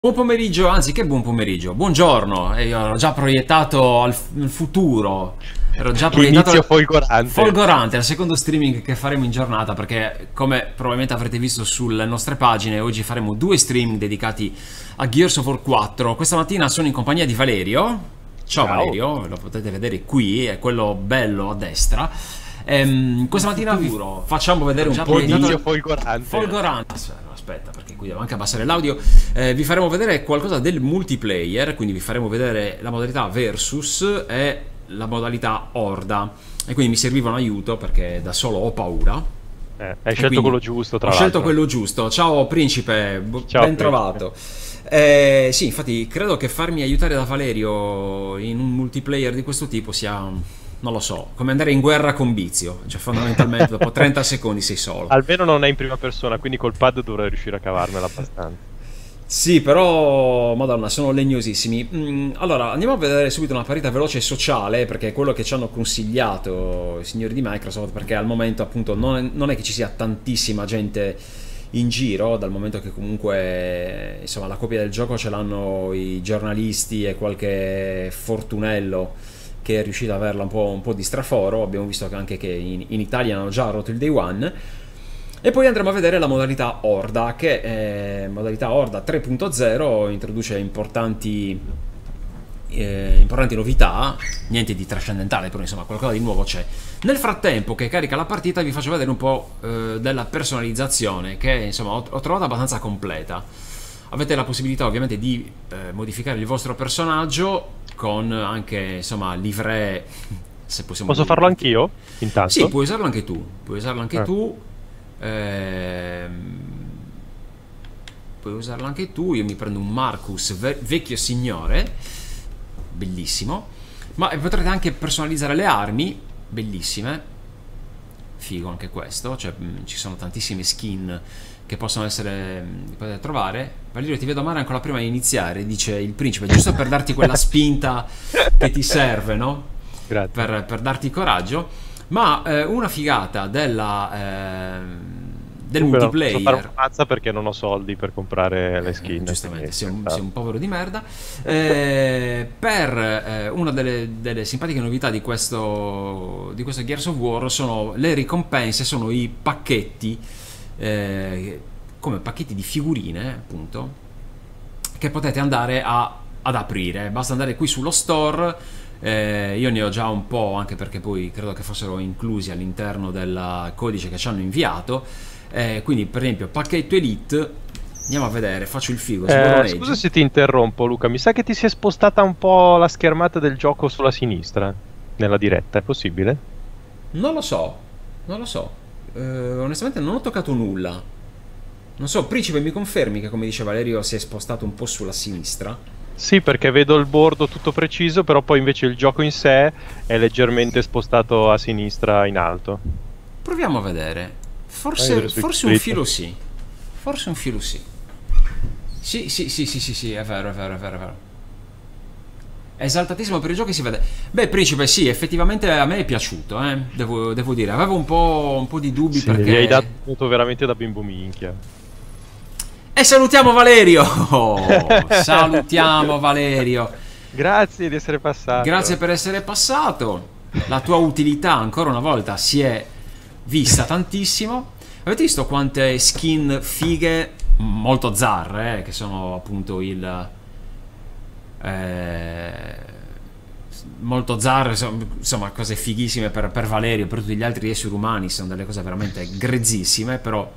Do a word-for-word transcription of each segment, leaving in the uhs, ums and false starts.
Buon pomeriggio, anzi che buon pomeriggio, buongiorno, eh, io ero già proiettato al f- al futuro, ero già proiettato Inizio al folgorante. folgorante, al secondo streaming che faremo in giornata, perché come probabilmente avrete visto sulle nostre pagine, oggi faremo due streaming dedicati a Gears of War quattro. Questa mattina sono in compagnia di Valerio. Ciao, Ciao. Valerio, lo potete vedere qui, è quello bello a destra. Ehm, questa mattina vi facciamo vedere un po' di Inizio folgorante. folgorante. Aspetta, perché qui devo anche abbassare l'audio. Eh, vi faremo vedere qualcosa del multiplayer, quindi vi faremo vedere la modalità versus e la modalità horda. E quindi mi serviva un aiuto perché da solo ho paura. Eh, hai E scelto quindi quello giusto, tra Ho l'altro. scelto quello giusto. Ciao principe, b- Ciao, ben principe. trovato. Eh, sì, infatti credo che farmi aiutare da Valerio in un multiplayer di questo tipo sia, non lo so, come andare in guerra con Bizio. Cioè fondamentalmente dopo trenta secondi sei solo. Almeno non è in prima persona, quindi col pad dovrei riuscire a cavarmela abbastanza. Sì, però, madonna, sono legnosissimi. Mm, allora, andiamo a vedere subito una partita veloce e sociale, perché è quello che ci hanno consigliato i signori di Microsoft, perché al momento appunto non è, non è che ci sia tantissima gente in giro, dal momento che comunque insomma la copia del gioco ce l'hanno i giornalisti e qualche fortunello che è riuscito ad averla un po', un po' di straforo. Abbiamo visto che anche che in, in Italia hanno già rotto il day one. E poi andremo a vedere la modalità Horda, che è modalità Horda tre punto zero, introduce importanti, eh, importanti novità, niente di trascendentale, però insomma qualcosa di nuovo c'è. Nel frattempo che carica la partita vi faccio vedere un po' eh, della personalizzazione, che insomma ho, ho trovato abbastanza completa. Avete la possibilità ovviamente di eh, modificare il vostro personaggio con anche insomma livree, se possiamo Posso dire. farlo anch'io? Intanto? Sì, puoi usarlo anche tu, puoi usarlo anche Eh. tu. Ehm, puoi usarlo anche tu. Io mi prendo un Marcus ve- vecchio signore, bellissimo. Ma potrete anche personalizzare le armi, bellissime. Figo anche questo, cioè mh, ci sono tantissime skin che possono essere mh, potete trovare. Valerio, ti vedo male ancora prima di iniziare, dice il principe, giusto per darti quella spinta che ti serve, no? Grazie. Per, per darti coraggio. Ma eh, una figata della, eh, del Comunque non multiplayer. posso fare una mazza perché non ho soldi per comprare le Eh, skin. giustamente, quindi- sei un, sei un povero di merda. Eh, per eh, una delle, delle simpatiche novità di questo, di questo Gears of War sono le ricompense, sono i pacchetti, eh, come pacchetti di figurine, appunto, che potete andare a, ad aprire. Basta andare qui sullo store. Eh, io ne ho già un po', anche perché poi credo che fossero inclusi all'interno del codice che ci hanno inviato. Eh, quindi, per esempio, pacchetto Elite. Andiamo a vedere, faccio il figo. Eh, scusa se ti interrompo, Luca. Mi sa che ti si è spostata un po' la schermata del gioco sulla sinistra nella diretta, è possibile? Non lo so, non lo so. Eh, onestamente non ho toccato nulla. Non so, principe, mi confermi che, come dice Valerio, si è spostato un po' sulla sinistra? Sì, perché vedo il bordo tutto preciso, però poi invece il gioco in sé è leggermente spostato a sinistra in alto. Proviamo a vedere. Vai a Forse, vedere sui forse un split. filo sì. Forse un filo sì. Sì, sì, sì, sì, sì, sì, è vero, è vero, è vero, è vero. È esaltatissimo per i giochi, si vede. Beh, principe, sì, effettivamente a me è piaciuto, eh. Devo, devo dire. Avevo un po', un po' di dubbi Sì, perché... gli hai dato un voto veramente da bimbo minchia. E salutiamo Valerio! Salutiamo Valerio! Grazie di essere passato. Grazie per essere passato. La tua utilità ancora una volta si è vista tantissimo. Avete visto quante skin fighe, molto zarre, eh, che sono appunto il... Eh, molto zarre, insomma cose fighissime per, per Valerio, per tutti gli altri esseri umani, sono delle cose veramente grezzissime, però...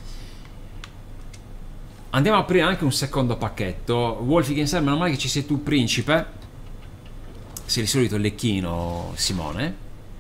Andiamo a aprire anche un secondo pacchetto. Wolfie Games, meno male che ci sei tu, principe. Sei di solito il lecchino, Simone.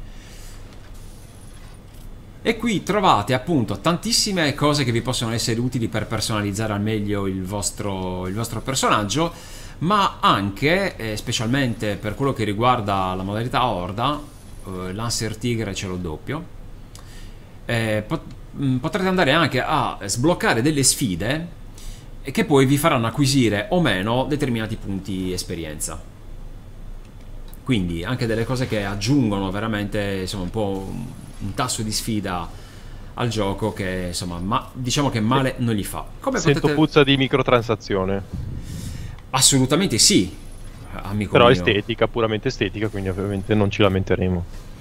E qui trovate appunto tantissime cose che vi possono essere utili per personalizzare al meglio il vostro, il vostro personaggio, ma anche, eh, specialmente per quello che riguarda la modalità Horda, eh, Lancer Tigre ce l'ho doppio. Eh, pot potrete andare anche a sbloccare delle sfide che poi vi faranno acquisire o meno determinati punti esperienza. Quindi anche delle cose che aggiungono veramente, insomma, un po' un tasso di sfida al gioco che insomma ma, diciamo che male non gli fa. Come Sento potete... puzza di microtransazione. Assolutamente sì, amico Però mio. estetica, puramente estetica, quindi ovviamente non ci lamenteremo.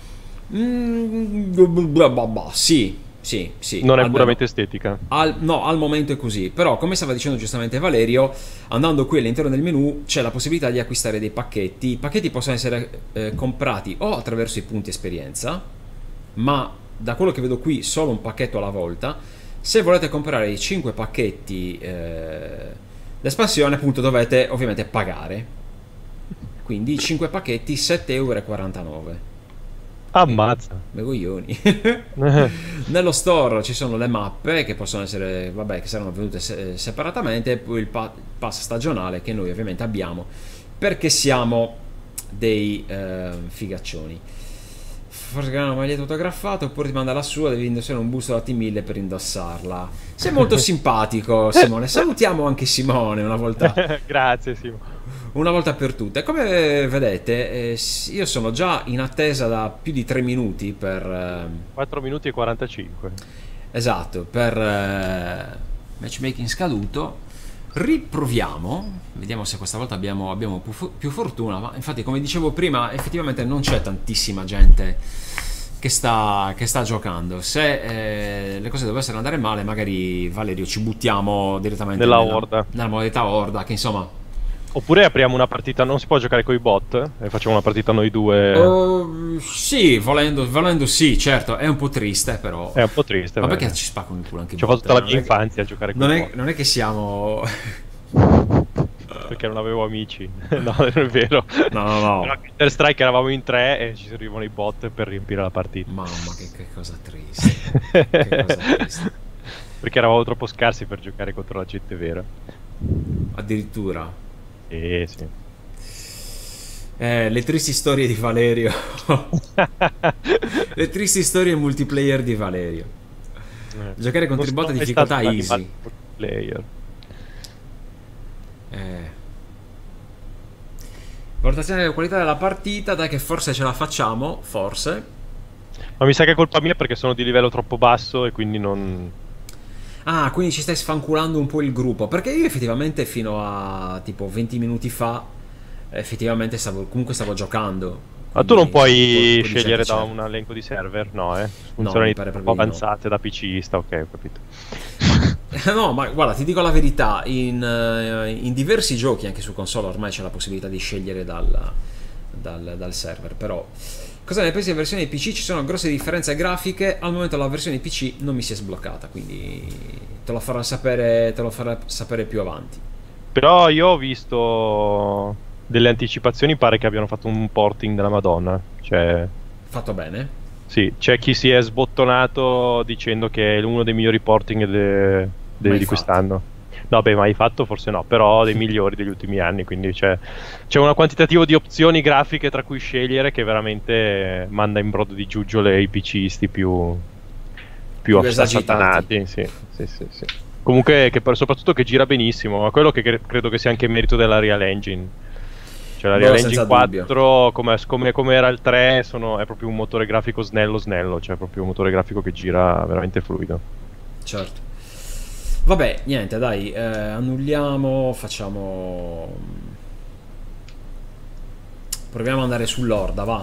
Mm, blah, blah, blah, sì, sì, sì, Non è almeno puramente estetica. al, no, al momento è così. Però, come stava dicendo giustamente Valerio, andando qui all'interno del menu c'è la possibilità di acquistare dei pacchetti. I pacchetti possono essere eh, comprati o attraverso i punti esperienza, ma da quello che vedo qui solo un pacchetto alla volta. Se volete comprare i cinque pacchetti eh, l'espansione, appunto, dovete ovviamente pagare. Quindi i cinque pacchetti sette virgola quarantanove euro. E Ammazza. me coglioni. Nello store ci sono le mappe che possono essere, vabbè, che saranno venute se- separatamente, e poi il pa- pass stagionale che noi ovviamente abbiamo perché siamo dei eh, figaccioni. Forse che hai una maglietta autografata oppure ti manda la sua, devi indossare un busto da T mille per indossarla. Sei molto simpatico, Simone. Salutiamo anche Simone una volta. Grazie, Simo. Una volta per tutte. Come vedete, eh, io sono già in attesa da più di tre minuti per... ehm, quattro minuti e quarantacinque. esatto, per eh, matchmaking scaduto. Riproviamo, vediamo se questa volta abbiamo, abbiamo più, fu- più fortuna. Ma infatti, come dicevo prima, effettivamente non c'è tantissima gente che sta, che sta giocando. Se eh, le cose dovessero andare male, magari Valerio ci buttiamo direttamente Nella nella, Horda. nella modalità Horda, che insomma... Oppure apriamo una partita, non si può giocare con i bot? E facciamo una partita noi due. Uh, sì, volendo, volendo sì, certo, è un po' triste, però. È un po' triste. Ma beh. perché ci spaccano il culo anche i Ci ho bot? fatto tutta la Non mia è che- infanzia a giocare con Non i è, bot. non è che siamo. Perché non avevo amici. No, non è vero. No, no, no. Però a Counter Strike eravamo in tre e ci servivano i bot per riempire la partita. Mamma, che, che cosa triste. Che cosa triste. Perché eravamo troppo scarsi per giocare contro la gente vera. Addirittura. Eh sì. Eh, le tristi storie di Valerio. Le tristi storie multiplayer di Valerio. Eh. Giocare contro Non i bot a sono mai difficoltà stato un easy. animale multiplayer. Eh. Valutazione della qualità della partita, dai che forse ce la facciamo, forse. Ma mi sa che è colpa mia perché sono di livello troppo basso e quindi non... Ah, quindi ci stai sfanculando un po' il gruppo. Perché io effettivamente fino a tipo venti minuti fa effettivamente stavo, comunque stavo giocando. Ma tu non Quindi un po', puoi un po' di scegliere gente da c'era. un elenco di server? No, eh? No, mi Funzionalità pare un po' proprio di no. avanzate da PCista, ok, ho capito. No, ma guarda, ti dico la verità, in, eh, in diversi giochi, anche su console, ormai c'è la possibilità di scegliere dal, dal, dal server, però... Cosa ne pensi della versione P C? Ci sono grosse differenze grafiche, al momento la versione P C non mi si è sbloccata, quindi te lo farò sapere, te lo farò sapere più avanti. Però io ho visto delle anticipazioni, pare che abbiano fatto un porting della Madonna. Cioè, Fatto bene? sì, c'è chi si è sbottonato dicendo che è uno dei migliori porting de- de- Mai di fatto. quest'anno. No, beh, mai fatto forse no, però dei migliori degli ultimi anni, quindi c'è, c'è un quantitativo di opzioni grafiche tra cui scegliere che veramente manda in brodo di giuggiole i PCisti più, più Più esagitati. assatanati. Sì, sì, sì, sì. Comunque, che per- soprattutto che gira benissimo, ma quello che cre- credo che sia anche merito della Real Engine. Cioè la Boh, Real senza Engine quattro, come, come- come era il tre, sono- è proprio un motore grafico snello snello, cioè proprio un motore grafico che gira veramente fluido. Certo. Vabbè, niente, dai, eh, annulliamo, facciamo... Proviamo ad andare sull'orda, va.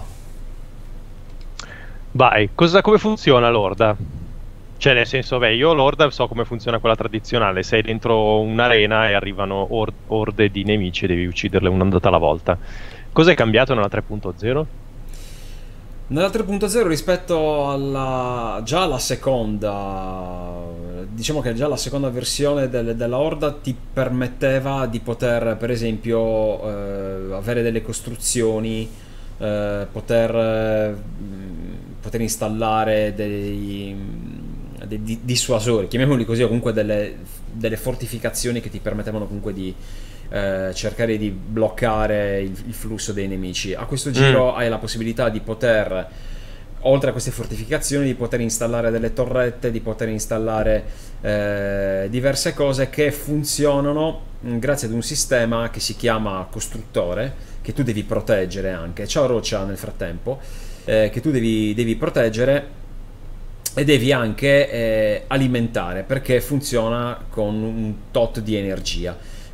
Vai, cosa, come funziona l'Horda? Cioè, nel senso, beh, io l'Horda so come funziona quella tradizionale. Sei dentro un'arena e arrivano or- orde di nemici e devi ucciderle un'andata alla volta. Cos'è cambiato nella tre punto zero? Nella tre punto zero rispetto alla già alla seconda, diciamo che già la seconda versione del- della Horda ti permetteva di poter, per esempio, eh, avere delle costruzioni, eh, poter, eh, poter installare dei, dei di- dissuasori, chiamiamoli così, o comunque delle, delle fortificazioni che ti permettevano comunque di eh, cercare di bloccare il, il flusso dei nemici. A questo giro hai la possibilità di poter, oltre a queste fortificazioni, di poter installare delle torrette, di poter installare eh, diverse cose che funzionano mh, grazie ad un sistema che si chiama costruttore, che tu devi proteggere anche. Ciao Roccia nel frattempo, eh, che tu devi, devi proteggere e devi anche eh, alimentare, perché funziona con un tot di energia.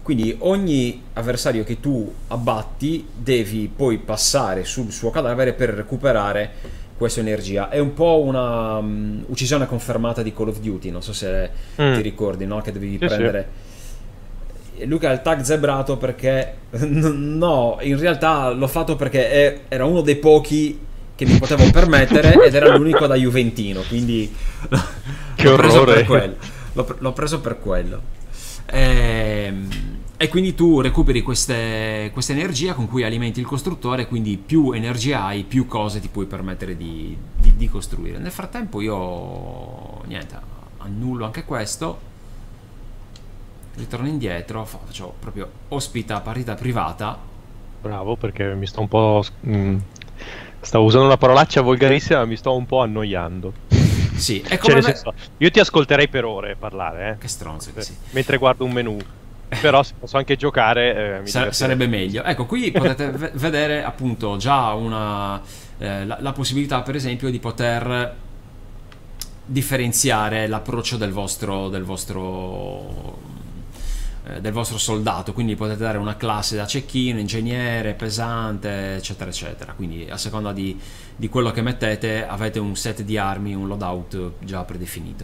Quindi ogni avversario che tu abbatti devi poi passare sul suo cadavere per recuperare questa energia. È un po' una um, uccisione confermata di Call of Duty, non so se mm. ti ricordi, no? Che dovevi sì, prendere... Sì. Luca ha il tag zebrato perché... no, in realtà l'ho fatto perché è, era uno dei pochi che mi potevo permettere ed era l'unico da Juventino, quindi... Che l'ho preso orrore! Per quello. L'ho, l'ho preso per quello. Ehm... E quindi tu recuperi queste, questa energia con cui alimenti il costruttore, quindi più energia hai, più cose ti puoi permettere di, di, di costruire. Nel frattempo io, niente, annullo anche questo, ritorno indietro, faccio proprio ospita partita privata. Bravo, perché mi sto un po'... Mh, stavo usando una parolaccia volgarissima, ma mi sto un po' annoiando. Sì, è come cioè, nel me... senso, io ti ascolterei per ore parlare, eh. Che stronzo che sì. Mentre guardo un menù. Però se posso anche giocare eh, mi Sa- sarebbe meglio. Ecco, qui potete v- vedere appunto già una eh, la, la possibilità, per esempio, di poter differenziare l'approccio del vostro del vostro eh, del vostro soldato. Quindi potete dare una classe da cecchino, ingegnere, pesante, eccetera eccetera. Quindi a seconda di, di quello che mettete avete un set di armi, un loadout già predefinito.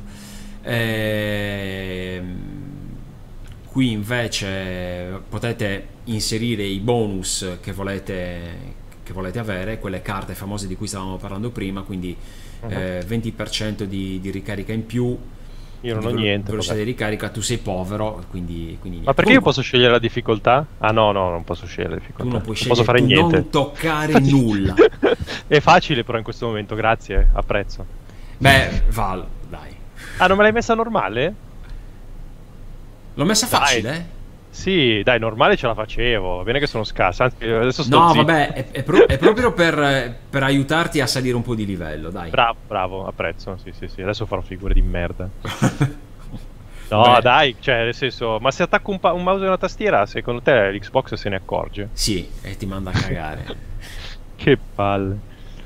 Ehm Qui invece potete inserire i bonus che volete, che volete avere, quelle carte famose di cui stavamo parlando prima, quindi uh-huh. eh, venti per cento di, di ricarica in più. Io non ho niente. Velocità di ricarica, tu sei povero, quindi, quindi ma perché io posso scegliere la difficoltà? Ah no, no, non posso scegliere la difficoltà. Tu non puoi non scegliere, posso fare tu niente. Non toccare nulla. È facile però in questo momento, grazie, apprezzo. Beh, Val, dai. Ah, non me l'hai messa normale? L'ho messa facile? Dai. Sì, dai, normale ce la facevo. Va bene che sono scarsa. Anzi, adesso sto no, zitto. vabbè, è, è, pro- è proprio per, per aiutarti a salire un po' di livello, dai. Bravo, bravo, apprezzo. Sì, sì, sì. Adesso farò figure di merda. No, beh. Dai, cioè, nel senso, ma se attacco un, pa- un mouse e una tastiera, secondo te l'Xbox se ne accorge? Sì, e ti manda a cagare. Che palle.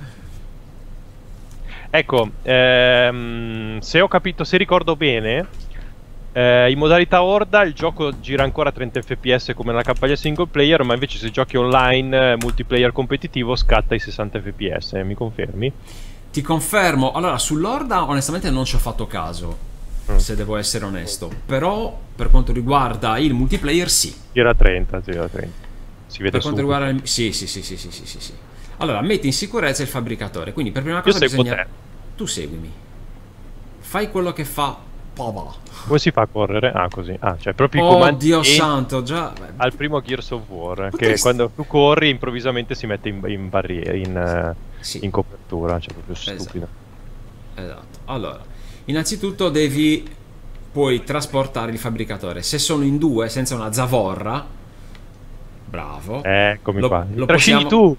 Ecco, ehm, se ho capito, se ricordo bene. Eh, in modalità Horda il gioco gira ancora a trenta effe pi esse come nella campagna single player, ma invece se giochi online eh, multiplayer competitivo scatta i sessanta effe pi esse, mi confermi? Ti confermo. Allora, sull'Horda onestamente non ci ho fatto caso, mm. se devo essere onesto, però per quanto riguarda il multiplayer sì. Gira a trenta, gira a trenta. Si vede per quanto subito. riguarda il... sì, sì, sì, sì, sì, sì, sì, sì. Allora, metti in sicurezza il fabbricatore, quindi per prima cosa bisogna... te. Tu seguimi. Fai quello che fa Pava. Come si fa a correre? Ah, così. Ah, cioè proprio oh, i comandi. Dio santo, già. Al primo Gears of War. Potresti... Che quando tu corri improvvisamente si mette in, in barriera, in, uh, sì. in copertura. Cioè proprio stupido. Esatto. esatto. Allora, innanzitutto devi poi trasportare il fabbricatore. Se sono in due senza una zavorra, bravo. Eccomi lo, qua. Lo possiamo... tu.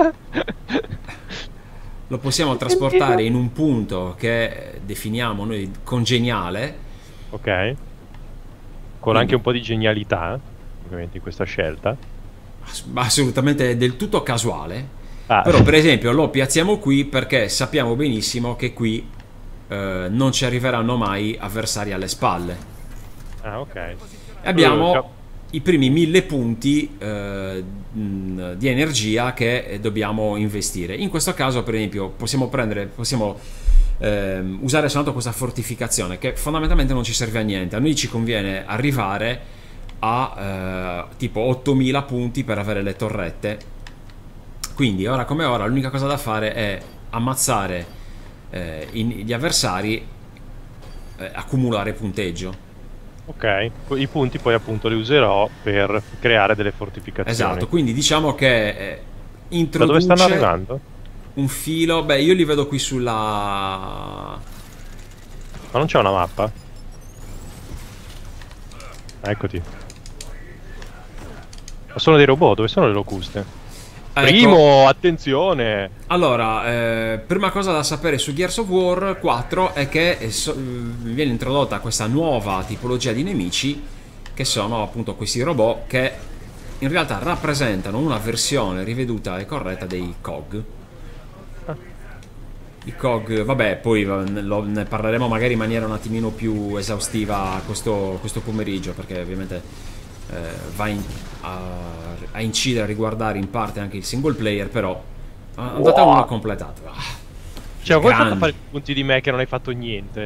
Lo possiamo trasportare in un punto che definiamo noi congeniale. Ok. Con Quindi. anche un po' di genialità, ovviamente, in questa scelta. Assolutamente del tutto casuale. Ah. Però per esempio lo piazziamo qui perché sappiamo benissimo che qui eh, non ci arriveranno mai avversari alle spalle. Ah, ok. E abbiamo... Uh, i primi mille punti eh, di energia che dobbiamo investire. In questo caso, per esempio, possiamo prendere, possiamo eh, usare soltanto questa fortificazione che fondamentalmente non ci serve a niente. A noi ci conviene arrivare a eh, tipo ottomila punti per avere le torrette. Quindi, ora come ora, l'unica cosa da fare è ammazzare eh, gli avversari, eh, accumulare punteggio. Ok, i punti poi appunto li userò per creare delle fortificazioni. Esatto, quindi diciamo che eh, introduce... Da dove stanno arrivando? Un filo, beh io li vedo qui sulla... Ma non c'è una mappa? Eccoti. Ma sono dei robot, dove sono le locuste? Ecco. Primo, attenzione! Allora, eh, prima cosa da sapere su Gears of War quattro è che eh, so, viene introdotta questa nuova tipologia di nemici che sono appunto questi robot che in realtà rappresentano una versione riveduta e corretta dei C O G. Ah. I C O G, vabbè, poi lo, ne parleremo magari in maniera un attimino più esaustiva questo, questo pomeriggio, perché ovviamente eh, va in, a, a incidere, a riguardare in parte anche il single player, però andata wow. uno completato. Ah, cioè, come hai fatto a fare punti di me che non hai fatto niente?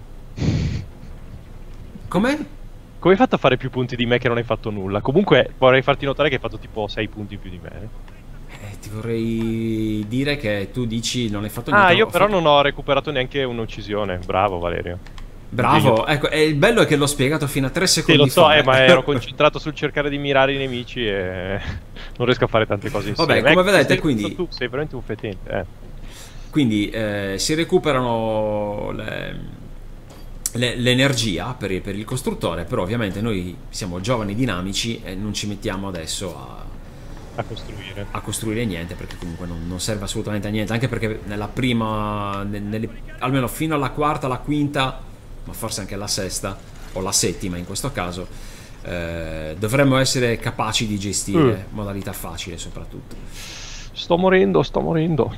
Come? Come hai fatto a fare più punti di me che non hai fatto nulla? Comunque vorrei farti notare che hai fatto tipo sei punti in più di me. Eh, ti vorrei dire che tu dici non hai fatto niente. Ah, io però fatto... non ho recuperato neanche un'uccisione. Bravo, Valerio. Bravo, io... ecco, e il bello è che l'ho spiegato fino a tre secondi sì, lo so, fa. eh, ma ero concentrato sul cercare di mirare i nemici e non riesco a fare tante cose insieme. Vabbè, come ecco, vedete, sei, quindi... tu sei veramente un fetente, eh. Quindi eh, si recuperano le... l'energia per, per il costruttore, però ovviamente noi siamo giovani dinamici e non ci mettiamo adesso a, a costruire a costruire niente, perché comunque non, non serve assolutamente a niente, anche perché nella prima nelle, almeno fino alla quarta, alla quinta, ma forse anche alla sesta o la settima in questo caso, eh, dovremmo essere capaci di gestire, mm. modalità facile soprattutto. Sto morendo, sto morendo.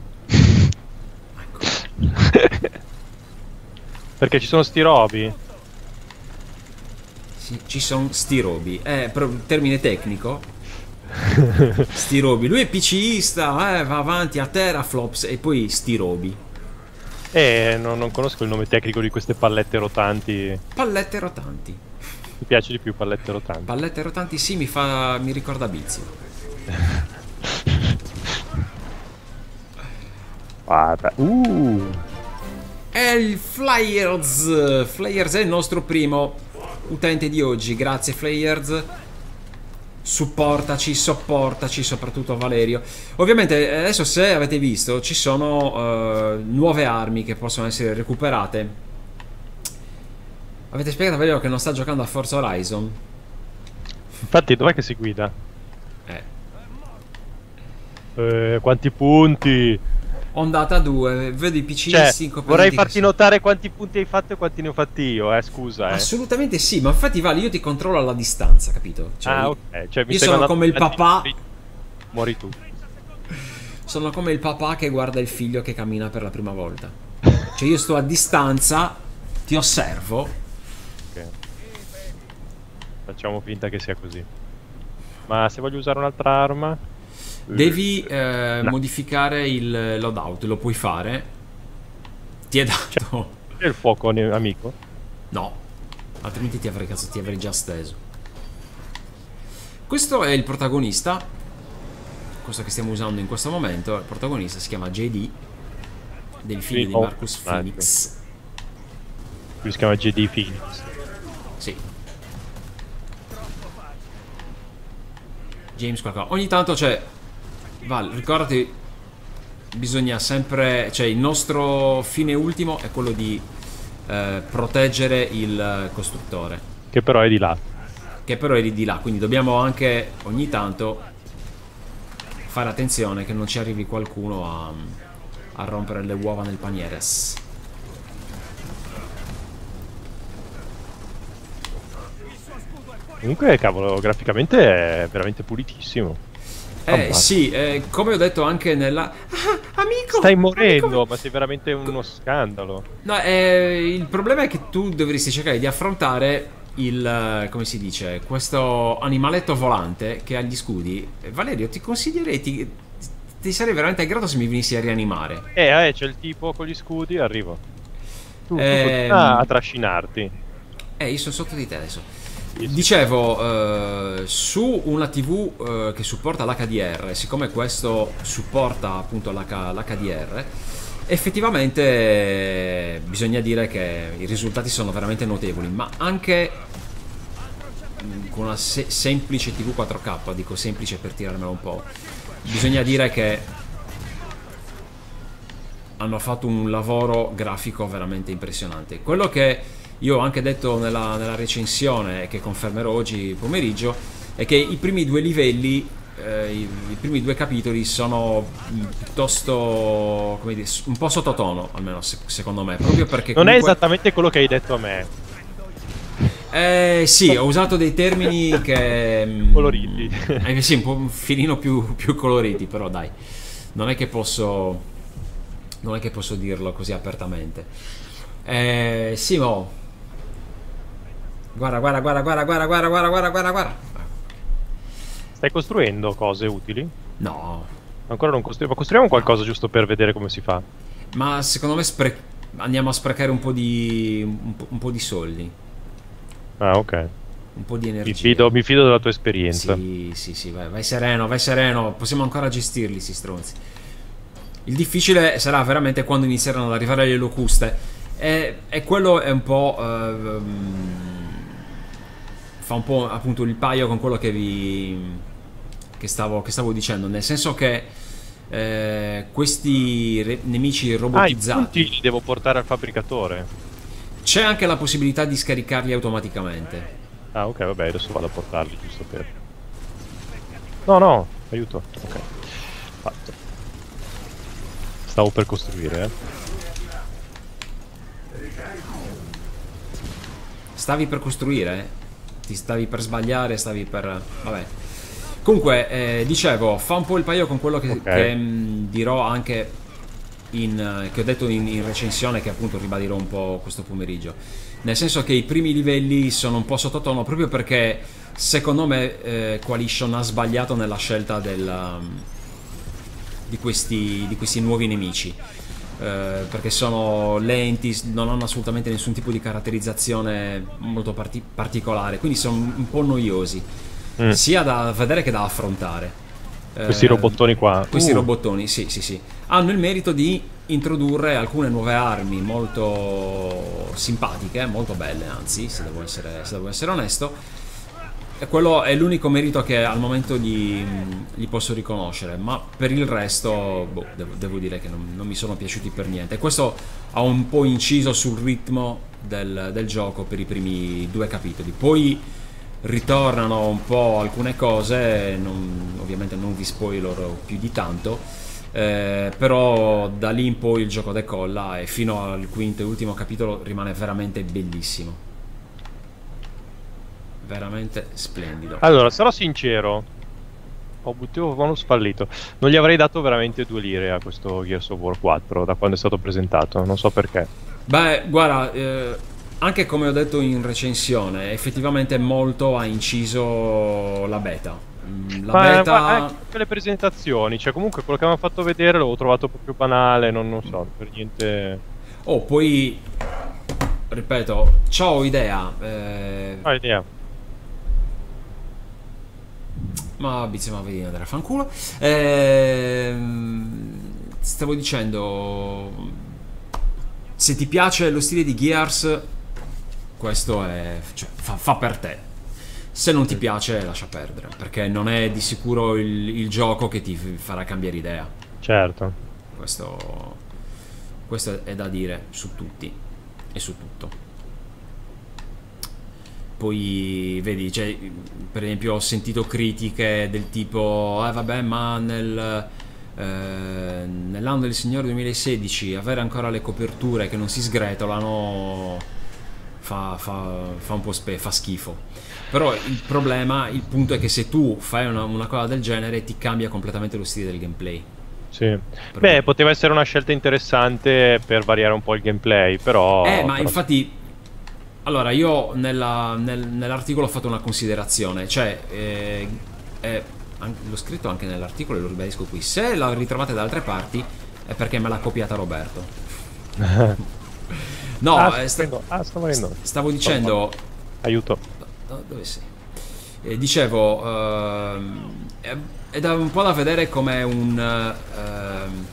Ecco. Perché ci sono sti robi? Sì, ci sono sti robi. Eh, però termine tecnico. Sti robi. Lui è PCista, eh, va avanti a teraflops e poi sti robi. Eh, no, non conosco il nome tecnico di queste pallette rotanti. Pallette rotanti. Mi piace di più pallette rotanti. Pallette rotanti sì, mi fa. Mi ricorda Bizio. Guarda. Uh. È il Flyers. Flyers è il nostro primo utente di oggi. Grazie Flyers. Supportaci, sopportaci, soprattutto Valerio. Ovviamente adesso, se avete visto, ci sono uh, nuove armi che possono essere recuperate. Avete spiegato a Valerio che non sta giocando a Forza Horizon? Infatti dov'è che si guida? Eh. Eh, quanti punti? Ondata due, vedo i P C cioè, vorrei farti sono... notare quanti punti hai fatto e quanti ne ho fatti io, eh, scusa. Eh. Assolutamente sì, ma infatti Vale, io ti controllo alla distanza, capito? Cioè, ah, ok. Cioè, mi io sono come il papà... Muori tu. Sono come il papà che guarda il figlio che cammina per la prima volta. Cioè, io sto a distanza, ti osservo. Ok. Facciamo finta che sia così. Ma se voglio usare un'altra arma... Devi eh, no. modificare il loadout, lo puoi fare. Ti è dato. C'è il fuoco amico? No, altrimenti ti avrei, cazzo, ti avrei già steso. Questo è il protagonista. Questo che stiamo usando in questo momento. Il protagonista si chiama J D, del figlio sì, di Marcus oh, Phoenix. Lui si chiama J D Phoenix. Sì. James qualcosa. Ogni tanto c'è. Val, ricordati, bisogna sempre, cioè il nostro fine ultimo è quello di eh, proteggere il costruttore, che però è di là, che però è di là, quindi dobbiamo anche ogni tanto fare attenzione che non ci arrivi qualcuno a, a rompere le uova nel paniere. Comunque, cavolo, graficamente è veramente pulitissimo. Eh sì, eh, come ho detto anche nella... Ah, amico! Stai morendo, amico. Ma sei veramente uno scandalo. No, eh, il problema è che tu dovresti cercare di affrontare il... come si dice? Questo animaletto volante che ha gli scudi. Valerio, ti consiglierei... Ti, ti sarei veramente grato se mi venissi a rianimare. Eh, eh, c'è il tipo con gli scudi, arrivo. Tu, eh, tu a trascinarti. Eh, io sono sotto di te adesso. Dicevo, eh, su una tivù eh, che supporta l'H D R, siccome questo supporta appunto l'H D R, effettivamente eh, bisogna dire che i risultati sono veramente notevoli, ma anche mh, con una se semplice tivù quattro K, dico semplice per tirarmela un po', bisogna dire che hanno fatto un lavoro grafico veramente impressionante. Quello che io ho anche detto nella, nella recensione e che confermerò oggi pomeriggio è che i primi due livelli, eh, i, i primi due capitoli sono piuttosto, come dire, un po' sottotono, almeno se, secondo me, proprio perché non comunque... è esattamente quello che hai detto a me. Eh sì, ho usato dei termini che... coloriti. Eh sì, un po' un filino più, più coloriti, però dai, non è che posso... non è che posso dirlo così apertamente. Eh sì, mo... Guarda, guarda, guarda, guarda, guarda, guarda, guarda, guarda, guarda, guarda. Stai costruendo cose utili? No. Ancora non costruiamo. Ma costruiamo qualcosa giusto per vedere come si fa. Ma secondo me spre... andiamo a sprecare un po' di... un po', un po' di soldi. Ah, ok. Un po' di energia. Mi fido, mi fido della tua esperienza. Sì, sì, sì, vai, vai sereno, vai sereno. Possiamo ancora gestirli, sti stronzi. Il difficile sarà veramente quando inizieranno ad arrivare le locuste. E, e quello è un po'... Uh, fa un po' appunto il paio con quello che vi... che stavo, che stavo dicendo. Nel senso che eh, questi re- nemici robotizzati... Ah, i punti li devo portare al fabbricatore. C'è anche la possibilità di scaricarli automaticamente. Ah, ok, vabbè, adesso vado a portarli giusto per... No, no, aiuto. Ok, fatto. Stavo per costruire, eh. Stavi per costruire? Ti stavi per sbagliare, stavi per... vabbè. Comunque, eh, dicevo, fa un po' il paio con quello che, Okay. che mh, dirò anche in... che ho detto in, in recensione, che appunto ribadirò un po' questo pomeriggio. Nel senso che i primi livelli sono un po' sottotono proprio perché secondo me eh, Coalition ha sbagliato nella scelta del, um, di, questi, di questi nuovi nemici. Eh, perché sono lenti, non hanno assolutamente nessun tipo di caratterizzazione molto parti- particolare, quindi sono un po' noiosi, Mm. sia da vedere che da affrontare. Questi Eh, robottoni qua. Questi Uh. robottoni, sì, sì, sì. Hanno il merito di introdurre alcune nuove armi molto simpatiche, molto belle, anzi, se devo essere, se devo essere onesto. E quello è l'unico merito che al momento gli, gli posso riconoscere, ma per il resto boh, devo, devo dire che non, non mi sono piaciuti per niente. Questo ha un po' inciso sul ritmo del, del gioco per i primi due capitoli. Poi ritornano un po' alcune cose, non- ovviamente non vi spoilerò più di tanto, eh, però da lì in poi il gioco decolla e fino al quinto e ultimo capitolo rimane veramente bellissimo. Veramente splendido. Allora, sarò sincero. Ho buttato bonus fallito. Non gli avrei dato veramente due lire a questo Gears of War quattro da quando è stato presentato. Non so perché. Beh, guarda, eh, anche come ho detto in recensione, effettivamente molto ha inciso la beta. Mm, La Ma, beta... ma anche per le presentazioni. Cioè, comunque quello che avevano fatto vedere l'avevo trovato proprio banale. Non, non so, per niente. Oh, poi... ripeto, c'ho idea. Eh... Non ho idea. Ma bizzi, ma vedi andare a fanculo. Ehm, stavo dicendo, se ti piace lo stile di Gears, questo è, cioè, fa, fa per te. Se non ti piace, lascia perdere, perché non è di sicuro il, il gioco che ti farà cambiare idea. Certo. Questo, questo è da dire su tutti e su tutto. Poi vedi, cioè, per esempio ho sentito critiche del tipo eh vabbè, ma nel, eh, nell'anno del Signore duemilasedici avere ancora le coperture che non si sgretolano fa, fa, fa un po' spe, fa schifo. Però il problema, il punto è che se tu fai una, una cosa del genere ti cambia completamente lo stile del gameplay. Sì. Beh, poteva essere una scelta interessante per variare un po' il gameplay, però... Eh, ma però... infatti... Allora, io nella, nel, nell'articolo ho fatto una considerazione, cioè, eh, eh, l'ho scritto anche nell'articolo e lo ribadisco qui, se la ritrovate da altre parti è perché me l'ha copiata Roberto. No, ah, eh, sta, ah, sto morendo. stavo dicendo... Aiuto. No, dove sei? Eh, dicevo, ehm, è, è da un po' da vedere come un... ehm,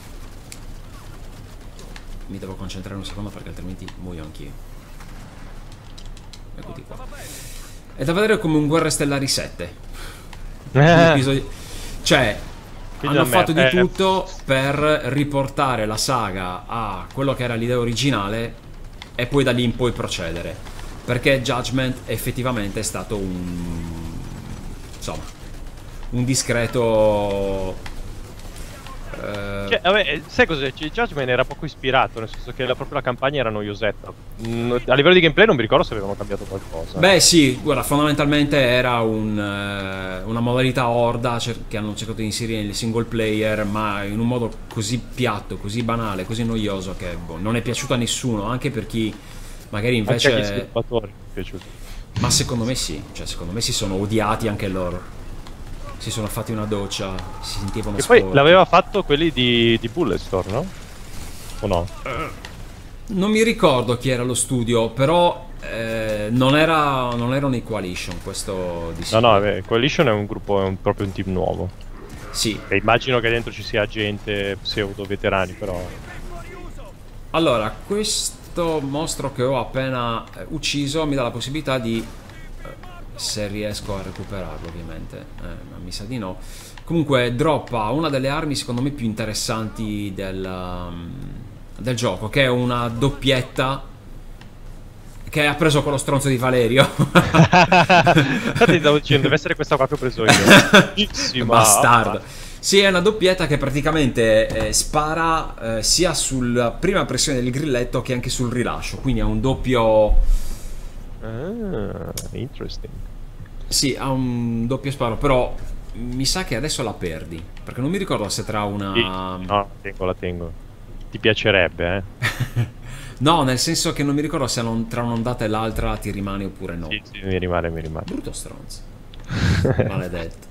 mi devo concentrare un secondo perché altrimenti muoio anch'io. Eccoti qua. È da vedere come un Guerre Stellari sette. Eh. Cioè, Quindi hanno da me, fatto di eh. tutto per riportare la saga a quello che era l'idea originale e poi da lì in poi procedere. Perché Judgment effettivamente è stato un... insomma, un discreto... Uh, Cioè, vabbè, sai cos'è? Judgment era poco ispirato, nel senso che la, proprio la campagna era noiosetta. Mm, a livello di gameplay non mi ricordo se avevano cambiato qualcosa. Beh sì, guarda, fondamentalmente era un, uh, una modalità horda che hanno cercato di inserire nel single player, ma in un modo così piatto, così banale, così noioso che boh, non è piaciuto a nessuno, anche per chi magari invece... Anche agli sviluppatori mi è piaciuto. Ma secondo me sì, cioè secondo me si sono odiati anche loro. Si sono fatti una doccia, si sentivano E sporchi. poi l'aveva fatto quelli di, di Bulletstorm, no? O no? Non mi ricordo chi era lo studio, però eh, non era non erano i Coalition, questo di No, sicuro. no, beh, Coalition è un gruppo, è un, proprio un team nuovo. Sì. E immagino che dentro ci sia gente pseudo veterani, però. Allora, questo mostro che ho appena eh, ucciso mi dà la possibilità di, eh, se riesco a recuperarlo ovviamente, eh, ma mi sa di no. Comunque droppa una delle armi secondo me più interessanti del, um, del gioco, che è una doppietta che ha preso quello stronzo di Valerio. Infatti stavo dicendo, deve essere questa qua che ho preso io. Bellissima. Bastardo. Sì, è una doppietta che praticamente eh, spara eh, sia sulla prima pressione del grilletto che anche sul rilascio, quindi ha un doppio... Ah, interesting. Sì, ha un doppio sparo, però mi sa che adesso la perdi, perché non mi ricordo se tra una... Sì. No, la tengo, la tengo. Ti piacerebbe, eh? No, nel senso che non mi ricordo se non, tra un'ondata e l'altra ti rimane oppure no. Sì, sì, mi rimane, mi rimane. Brutto stronzo. Maledetto.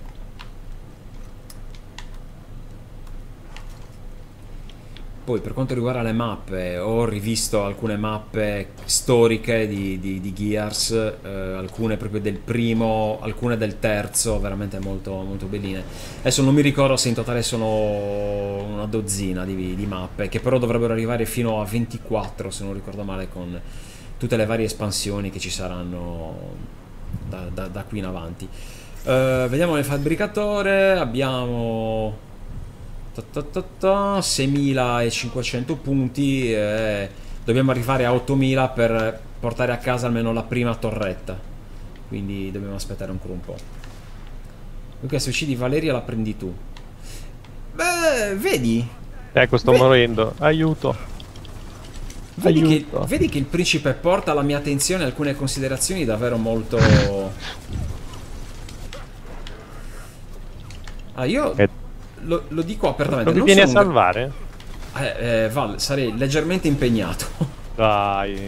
Poi per quanto riguarda le mappe, ho rivisto alcune mappe storiche di, di, di Gears, eh, alcune proprio del primo, alcune del terzo, veramente molto, molto belline. Adesso non mi ricordo se in totale sono una dozzina di, di mappe, che però dovrebbero arrivare fino a ventiquattro, se non ricordo male, con tutte le varie espansioni che ci saranno da, da, da qui in avanti. Uh, vediamo nel fabbricatore, abbiamo... seimilacinquecento punti e dobbiamo arrivare a ottomila per portare a casa almeno la prima torretta, quindi dobbiamo aspettare ancora un po'. Dunque se uccidi Valeria la prendi tu. Beh, vedi? Ecco, sto vedi, morendo, aiuto. vedi aiuto. Che, vedi che il principe porta alla mia attenzione alcune considerazioni davvero molto... Ah, io... E... Lo, lo dico apertamente. Non mi non vieni a sono un... salvare? Eh, eh, Val, sarei leggermente impegnato. Dai.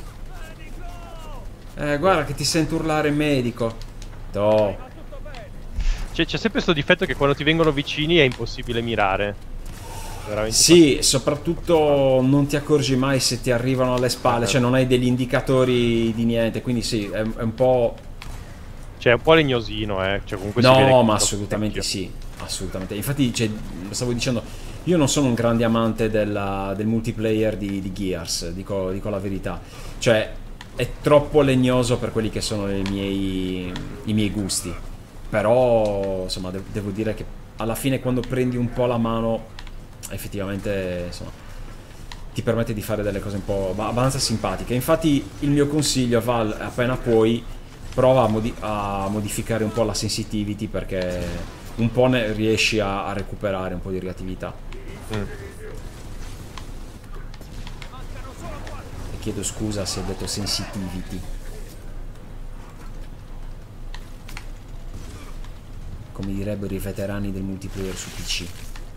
Eh, guarda che ti sento urlare medico. Toh. C'è sempre questo difetto che quando ti vengono vicini è impossibile mirare. Veramente sì, facile. soprattutto non ti accorgi mai se ti arrivano alle spalle, cioè non hai degli indicatori di niente, quindi sì, è, è un po'... Cioè è un po' legnosino, eh. Cioè, comunque si no, vede ma assolutamente sì. Assolutamente. Infatti, cioè, lo stavo dicendo, io non sono un grande amante della, del multiplayer di, di Gears, dico, dico la verità. Cioè, è troppo legnoso per quelli che sono i miei, i miei gusti. Però, insomma, de- devo dire che alla fine quando prendi un po' la mano, effettivamente, insomma, ti permette di fare delle cose un po' abbastanza simpatiche. Infatti, il mio consiglio, Val, appena puoi, prova a, modi- a modificare un po' la sensitivity, perché un po' ne riesci a, a recuperare un po' di reattività. Mm. E chiedo scusa se ho detto sensitivity. Come direbbero i veterani del multiplayer su P C.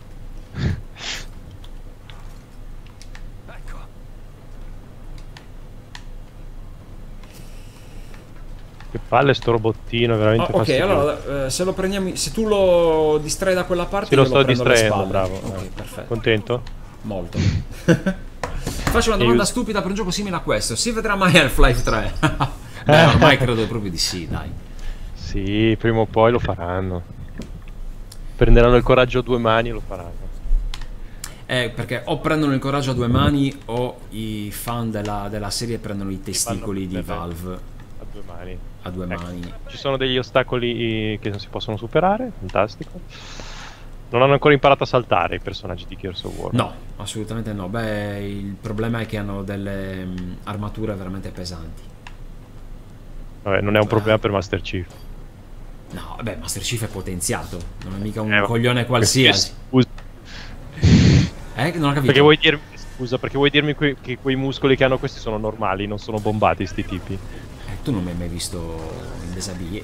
Che palle sto robottino, è veramente ah, ok, fastidioso. allora eh, se lo prendiamo, se tu lo distrai da quella parte, sì, lo io sto lo prendo alle distraendo, spalle. bravo. Ok, eh. perfetto. Contento? Molto. Faccio una domanda stupida per un gioco simile a questo. Si vedrà mai Half-Life tre? Beh, ormai credo proprio di sì, dai. Sì, prima o poi lo faranno. Prenderanno il coraggio a due mani e lo faranno. Eh, perché o prendono il coraggio a due mani o i fan della, della serie prendono i testicoli di Valve a due mani. A due ecco. mani. Ci sono degli ostacoli che non si possono superare, fantastico. Non hanno ancora imparato a saltare i personaggi di Gears of War. No, assolutamente no. Beh, il problema è che hanno delle um, armature veramente pesanti. Vabbè, non è un problema per Master Chief. No, vabbè, Master Chief è potenziato. Non è mica un eh, coglione qualsiasi. Scusa. Eh, non ho capito. Perché vuoi dirmi, scusa, perché vuoi dirmi que che quei muscoli che hanno questi sono normali, non sono bombati sti tipi? Eh, tu non mi hai mai visto in desabillé.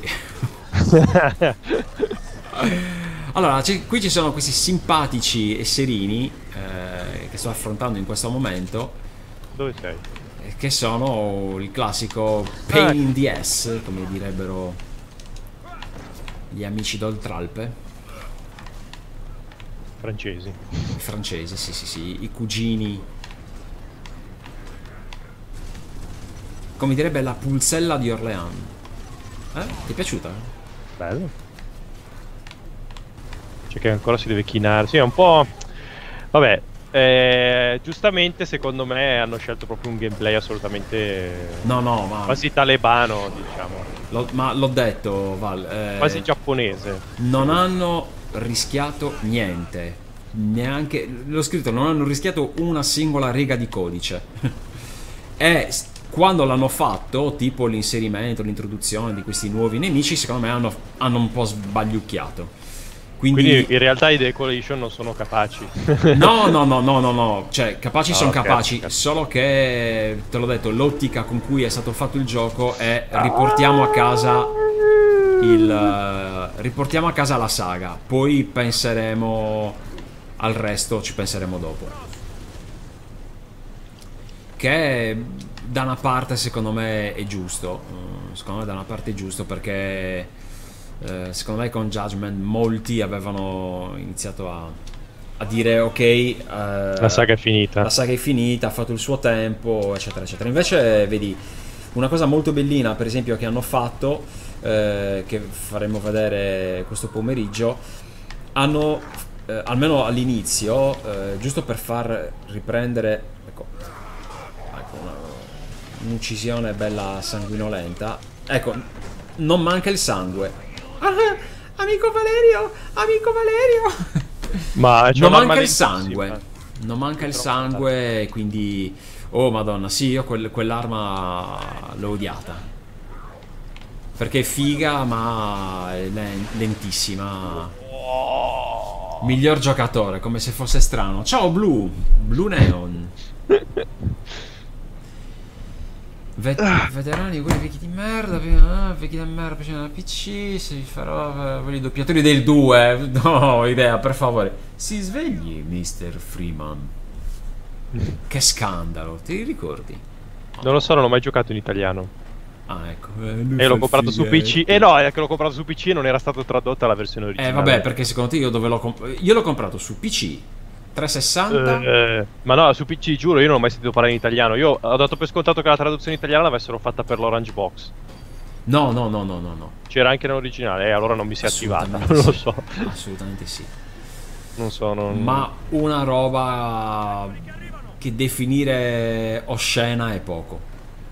Allora, qui ci sono questi simpatici esserini eh, che sto affrontando in questo momento. Dove sei? che sono il classico pain in the ass, come direbbero gli amici d'Oltralpe. Francesi. I francesi, sì sì sì, i cugini. Come direbbe la pulzella di Orléans. Eh? Ti è piaciuta? Bello. C'è che ancora si deve chinare. Sì, è un po'... Vabbè, eh, giustamente secondo me hanno scelto proprio un gameplay assolutamente... No, no, ma... quasi talebano, diciamo. Lo, ma l'ho detto, Val. Eh, quasi giapponese. Non hanno rischiato niente. Neanche... L'ho scritto, non hanno rischiato una singola riga di codice. E... quando l'hanno fatto, tipo l'inserimento, l'introduzione di questi nuovi nemici, secondo me hanno, hanno un po' sbagliucchiato. Quindi... Quindi in realtà i decoration non sono capaci. No, no, no, no, no, no. Cioè, capaci no, sono okay, capaci, okay. Solo che, te l'ho detto, l'ottica con cui è stato fatto il gioco è riportiamo a casa il... Uh, riportiamo a casa la saga, poi penseremo al resto, ci penseremo dopo. Che da una parte secondo me è giusto, secondo me da una parte è giusto perché eh, secondo me con Judgment molti avevano iniziato a, a dire ok, eh, la saga è finita, la saga è finita, ha fatto il suo tempo, eccetera eccetera. Invece vedi una cosa molto bellina, per esempio, che hanno fatto, eh, che faremo vedere questo pomeriggio, hanno eh, almeno all'inizio, eh, giusto per far riprendere, ecco, un'uccisione bella sanguinolenta, ecco, non manca il sangue. Ah, amico Valerio, amico Valerio. Ma non manca il sangue, non manca il sangue, quindi oh madonna, sì, io quel, quell'arma l'ho odiata perché è figa ma è lentissima. Miglior giocatore, come se fosse strano. Ciao Blue, Blue Neon. Vet veterani, quelli vecchi di merda, ah, vecchi di merda, piacciono da P C, si farò quelli doppiatori del due. No, idea, per favore. Si svegli, mister Freeman. Che scandalo, ti ricordi? Non lo so, non ho mai giocato in italiano. Ah, ecco. Eh, e l'ho comprato su P C. E eh no, è che l'ho comprato su P C e non era stato tradotta la versione originale. Eh vabbè, perché secondo te io dove l'ho comprato? Io l'ho comprato su P C trecentosessanta. Eh, ma no, su P C giuro, io non ho mai sentito parlare in italiano. Io ho dato per scontato che la traduzione italiana l'avessero fatta per l'Orange Box. No, no, no, no, no, no. C'era anche nell'originale, eh, allora non mi si è attivata. Non sì. lo so. Assolutamente sì. Non so, non... Ma una roba che definire oscena è poco.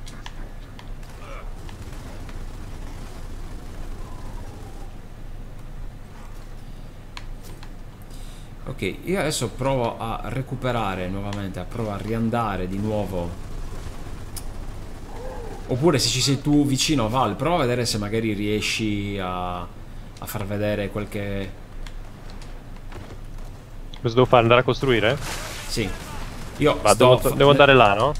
Ok, io adesso provo a recuperare nuovamente, a provo a riandare di nuovo. Oppure se ci sei tu vicino, Val, prova a vedere se magari riesci a, a far vedere qualche... Cosa devo fare? Andare a costruire? Sì. Io Ma sto... devo, devo andare là, no?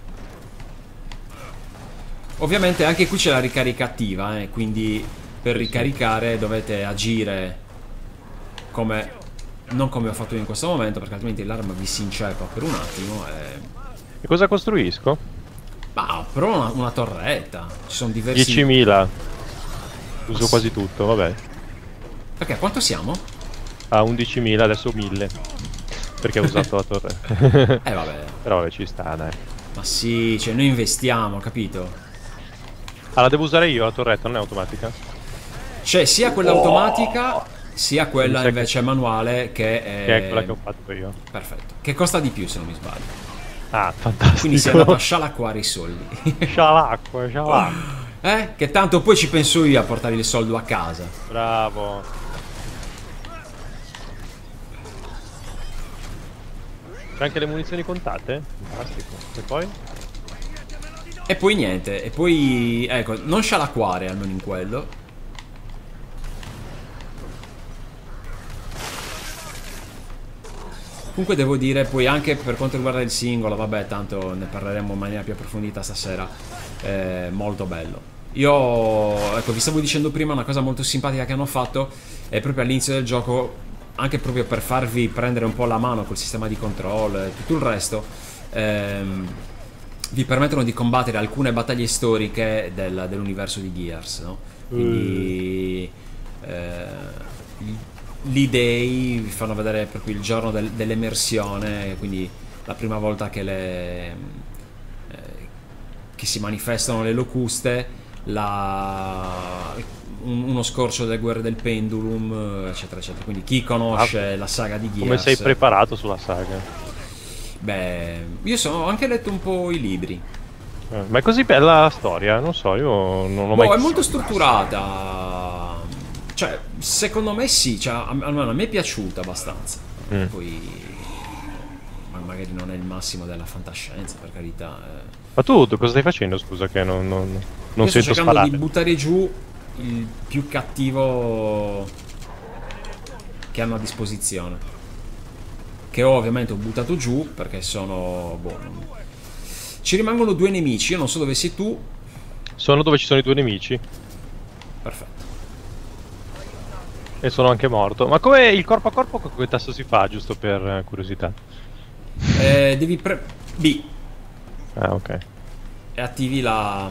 Ovviamente anche qui c'è la ricarica attiva, eh, quindi per ricaricare dovete agire come... non come ho fatto io in questo momento, perché altrimenti l'arma vi si inceppa per un attimo e... E cosa costruisco? Ma però una, una torretta. Ci sono diversi... diecimila. Uso quasi tutto, vabbè. Perché quanto siamo? A undicimila, adesso mille. Perché ho usato la torretta. Eh vabbè. Però vabbè, ci sta, dai. Ma sì, cioè noi investiamo, capito? Ah, la devo usare io la torretta, non è automatica? C'è sia quella automatica, sia quella che- invece manuale che è... Che è quella che ho fatto io. Perfetto. Che costa di più se non mi sbaglio. Ah, fantastico. Quindi sei andato a scialacquare i soldi. C'ha l'acqua, c'ha l'acqua. Eh? Che tanto poi ci penso io a portare il soldo a casa. Bravo. C'è anche le munizioni contate? Fantastico. E poi? E poi niente, e poi... ecco, non scialacquare almeno in quello. Comunque devo dire, poi anche per quanto riguarda il singolo, vabbè, tanto ne parleremo in maniera più approfondita stasera, è molto bello. Io, ecco, vi stavo dicendo prima una cosa molto simpatica che hanno fatto, è proprio all'inizio del gioco, anche proprio per farvi prendere un po' la mano col sistema di controllo e tutto il resto, ehm, vi permettono di combattere alcune battaglie storiche del, dell'universo di Gears, no? Quindi eh, l'E-Day vi fanno vedere per cui il giorno del, dell'emersione, quindi la prima volta che le eh, che si manifestano le locuste, la, un, uno scorcio delle guerre del Pendulum, eccetera eccetera. Quindi chi conosce ah, la saga di Gears, come sei preparato sulla saga? Beh, io so, ho anche letto un po' i libri. Eh, ma è così bella la storia? Non so, io non ho mai... Boh, è molto strutturata. Cioè, secondo me sì, cioè, almeno a me è piaciuta abbastanza. Mm. Poi magari non è il massimo della fantascienza, per carità. Eh. Ma tu, tu cosa stai facendo? Scusa che non, non, non io sento sto cercando sparare. Di buttare giù il più cattivo che hanno a disposizione. Che ho ovviamente ho buttato giù perché sono... Boh, ci rimangono due nemici, io non so dove sei tu. Sono dove ci sono i due nemici. Perfetto. E sono anche morto. Ma come il corpo a corpo con che tasto si fa, giusto per curiosità? Eh, devi pre... B. Ah, ok. E attivi la...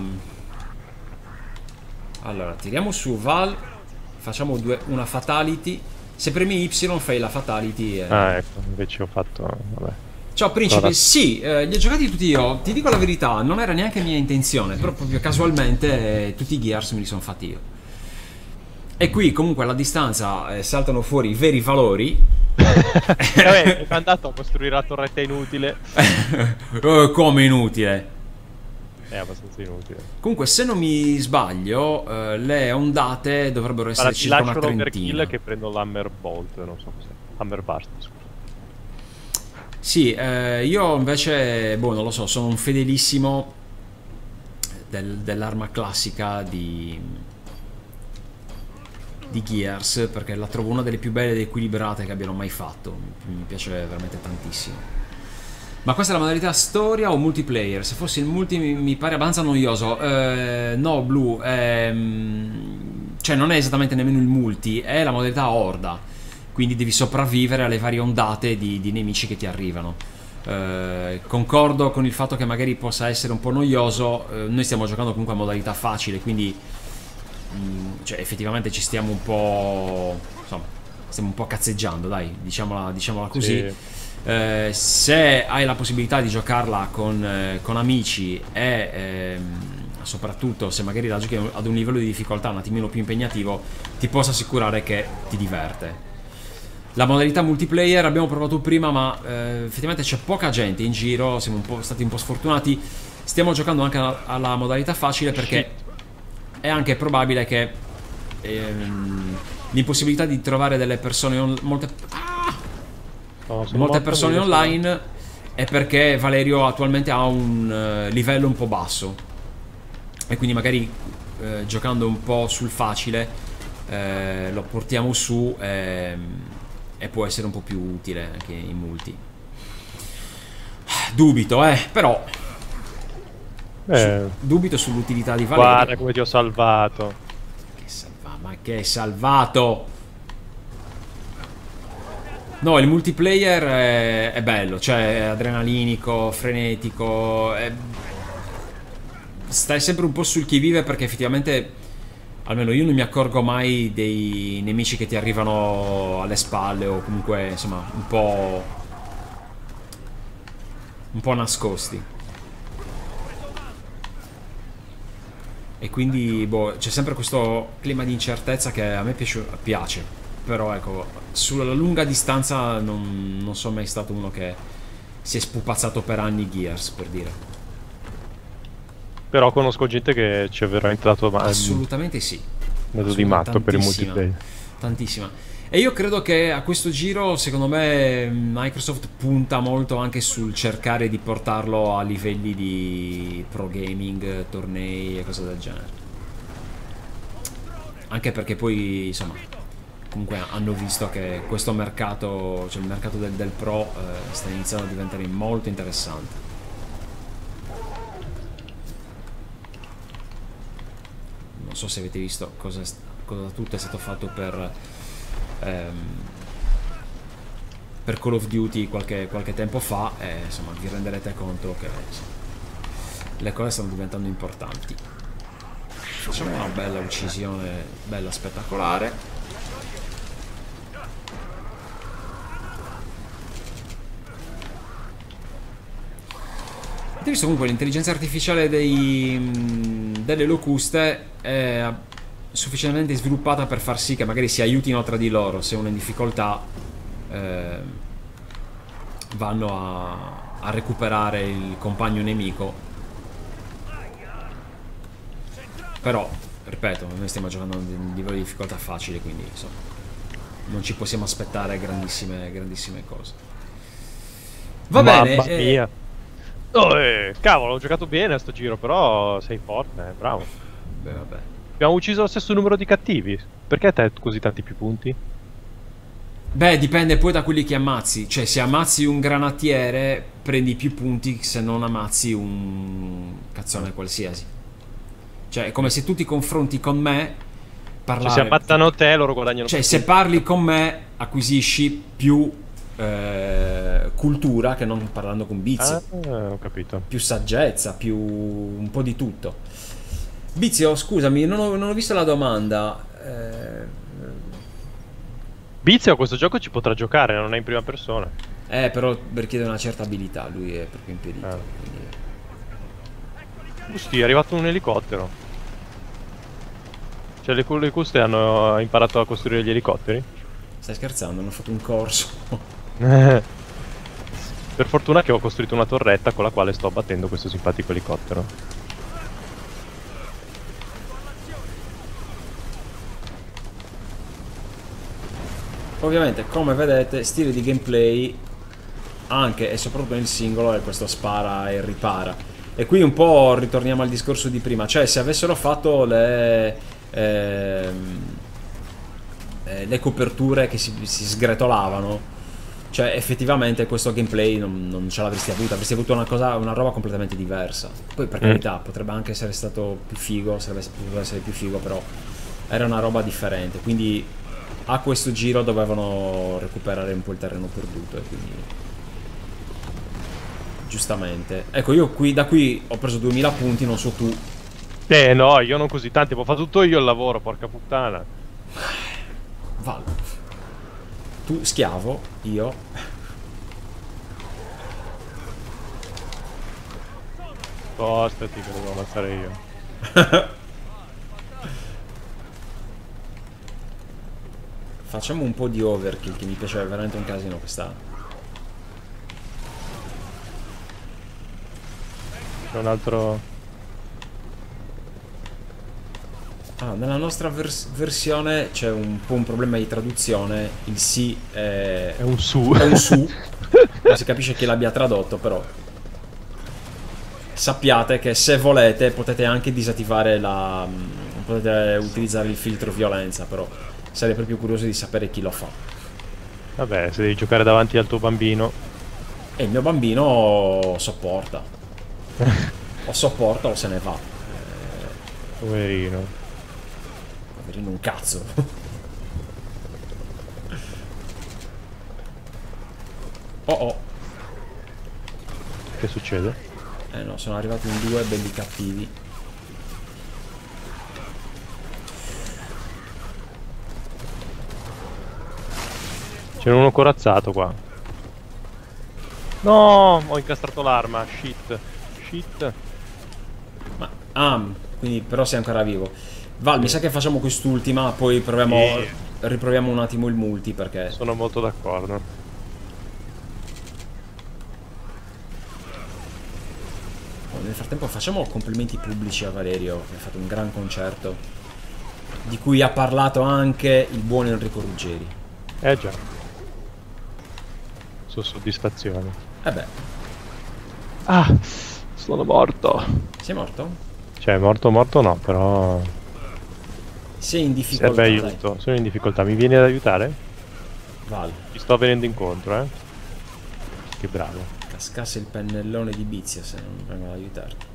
Allora, tiriamo su Val. Facciamo due... una fatality. Se premi Y fai la fatality e... Ah, ecco, invece ho fatto... vabbè. Ciao principe, allora... sì, eh, li ho giocati tutti io. Ti dico la verità, non era neanche mia intenzione, però proprio casualmente eh, tutti i Gears me li sono fatti io. E qui comunque alla distanza eh, saltano fuori i veri valori. Vabbè, è andato a costruire la torretta inutile. Oh, come inutile? È abbastanza inutile. Comunque, se non mi sbaglio, eh, le ondate dovrebbero essere allora, circa una trentina. trentina. Che prendo l'Hammer Bolt, non so cos'è. Hammer Burst, scusa. Sì, eh, io invece, boh, non lo so, sono un fedelissimo del, dell'arma classica di, di Gears, perché la trovo una delle più belle ed equilibrate che abbiano mai fatto. Mi piace veramente tantissimo. Ma questa è la modalità storia o multiplayer? Se fosse il multi mi, mi pare abbastanza noioso. Eh, no, Blu, ehm, cioè non è esattamente nemmeno il multi, è la modalità horda. Quindi devi sopravvivere alle varie ondate di, di nemici che ti arrivano. Eh, concordo con il fatto che magari possa essere un po' noioso. Eh, noi stiamo giocando comunque a modalità facile, quindi mh, cioè, effettivamente ci stiamo un po', insomma, stiamo un po' cazzeggiando, dai, diciamola, diciamola così. Sì. Eh, se hai la possibilità di giocarla con, eh, con amici e ehm, soprattutto se magari la giochi ad un livello di difficoltà un attimino più impegnativo, ti posso assicurare che ti diverte. La modalità multiplayer abbiamo provato prima, ma eh, effettivamente c'è poca gente in giro, siamo un po' stati un po' sfortunati. Stiamo giocando anche alla modalità facile perché è anche probabile che ehm, l'impossibilità di trovare delle persone on molte ah! oh, molte persone online è perché Valerio attualmente ha un uh, livello un po' basso e quindi magari uh, giocando un po' sul facile uh, lo portiamo su e, e può essere un po' più utile anche in multi. Dubito, eh, però eh. Su, dubito sull'utilità di Valerio. Guarda come ti ho salvato. Che salva, ma che salvato? No, il multiplayer è, è bello, cioè è adrenalinico, frenetico, è... stai sempre un po' sul chi vive perché effettivamente, almeno io non mi accorgo mai dei nemici che ti arrivano alle spalle o comunque insomma un po' un po' nascosti. E quindi boh, c'è sempre questo clima di incertezza che a me piace, piace. Però ecco, sulla lunga distanza non, non sono mai stato uno che si è spupazzato per anni Gears, per dire. Però conosco gente che ci è veramente dato ma assolutamente sì. Dato di matto per il multiplayer. Tantissima. E io credo che a questo giro, secondo me, Microsoft punta molto anche sul cercare di portarlo a livelli di pro gaming, tornei e cose del genere. Anche perché poi, insomma, comunque hanno visto che questo mercato, cioè il mercato del, del pro eh, sta iniziando a diventare molto interessante. Non so se avete visto cosa, cosa tutto è stato fatto per ehm, per Call of Duty qualche, qualche tempo fa e insomma vi renderete conto che insomma, le cose stanno diventando importanti. Facciamo una bella uccisione, bella spettacolare. Avete visto comunque l'intelligenza artificiale dei, delle locuste è sufficientemente sviluppata per far sì che magari si aiutino tra di loro. Se uno è in difficoltà eh, vanno a, a recuperare il compagno nemico. Però, ripeto, noi stiamo giocando a un livello di difficoltà facile, quindi insomma, non ci possiamo aspettare grandissime, grandissime cose. Va Mamma bene. mia. Eh... Oh, eh, cavolo, ho giocato bene a sto giro, però sei forte, eh, bravo. Beh, vabbè. Abbiamo ucciso lo stesso numero di cattivi. Perché te così tanti più punti? Beh, dipende poi da quelli che ammazzi. Cioè, se ammazzi un granatiere, prendi più punti se non ammazzi un cazzone qualsiasi. Cioè, è come se tu ti confronti con me, parlare... Cioè, se ammazzano te, loro guadagnano Cioè, più se punti. parli con me, acquisisci più eh, cultura che non parlando con Bizio. Ah, ho capito. Più saggezza, più un po' di tutto. Bizio, scusami, non ho, non ho visto la domanda. Eh... Bizio a questo gioco ci potrà giocare, non è in prima persona. Eh, però richiede una certa abilità, lui è proprio impedito. Ah. Quindi... Giusti, è arrivato un elicottero. Cioè le, le custe hanno imparato a costruire gli elicotteri? Stai scherzando? Hanno fatto un corso. Per fortuna che ho costruito una torretta con la quale sto abbattendo questo simpatico elicottero. Ovviamente, come vedete, stile di gameplay anche e soprattutto nel singolo è questo spara e ripara. E qui un po' ritorniamo al discorso di prima. Cioè, se avessero fatto le... Ehm, eh, le coperture che si, si sgretolavano, cioè effettivamente questo gameplay non, non ce l'avresti avuta, avresti avuto una cosa, una roba completamente diversa. Poi per carità potrebbe anche essere stato più figo, sarebbe potuto essere più figo, però era una roba differente, quindi a questo giro dovevano recuperare un po' il terreno perduto e quindi giustamente, ecco, io qui da qui ho preso duemila punti, non so tu. Eh no, io non così tanti, ho fatto tutto io il lavoro, porca puttana. Val. Tu schiavo, io. Spostati che devo ammazzare io. Facciamo un po' di overkill, che mi piaceva veramente un casino questa. C'è un altro... Ah, nella nostra vers versione c'è un po' un problema di traduzione. Il sì è, è un su. È un su. Non si capisce chi l'abbia tradotto, però sappiate che se volete potete anche disattivare la... potete utilizzare il filtro violenza, però sarei proprio curioso di sapere chi lo fa. Vabbè, se devi giocare davanti al tuo bambino. E il mio bambino sopporta. O sopporta o se ne va. Poverino. Poverino un cazzo. Oh oh. Che succede? Eh no, sono arrivati in due belli cattivi. C'è uno corazzato qua. No, ho incastrato l'arma. Shit. Shit. Ma, ah, quindi però sei ancora vivo. Val, mi sa che facciamo quest'ultima, poi proviamo, Sì. riproviamo un attimo il multi perché... Sono molto d'accordo. Oh, nel frattempo facciamo complimenti pubblici a Valerio, che ha fatto un gran concerto, di cui ha parlato anche il buon Enrico Ruggeri. Eh già. Su soddisfazione. Eh beh. Ah, sono morto. Sei morto? Cioè, morto morto no, però... Sei in difficoltà. Serve dai. aiuto, sono in difficoltà. Mi vieni ad aiutare? Val. Ti sto venendo incontro, eh. Che bravo. Cascasse il pennellone di Bizia se non vengo ad aiutarti.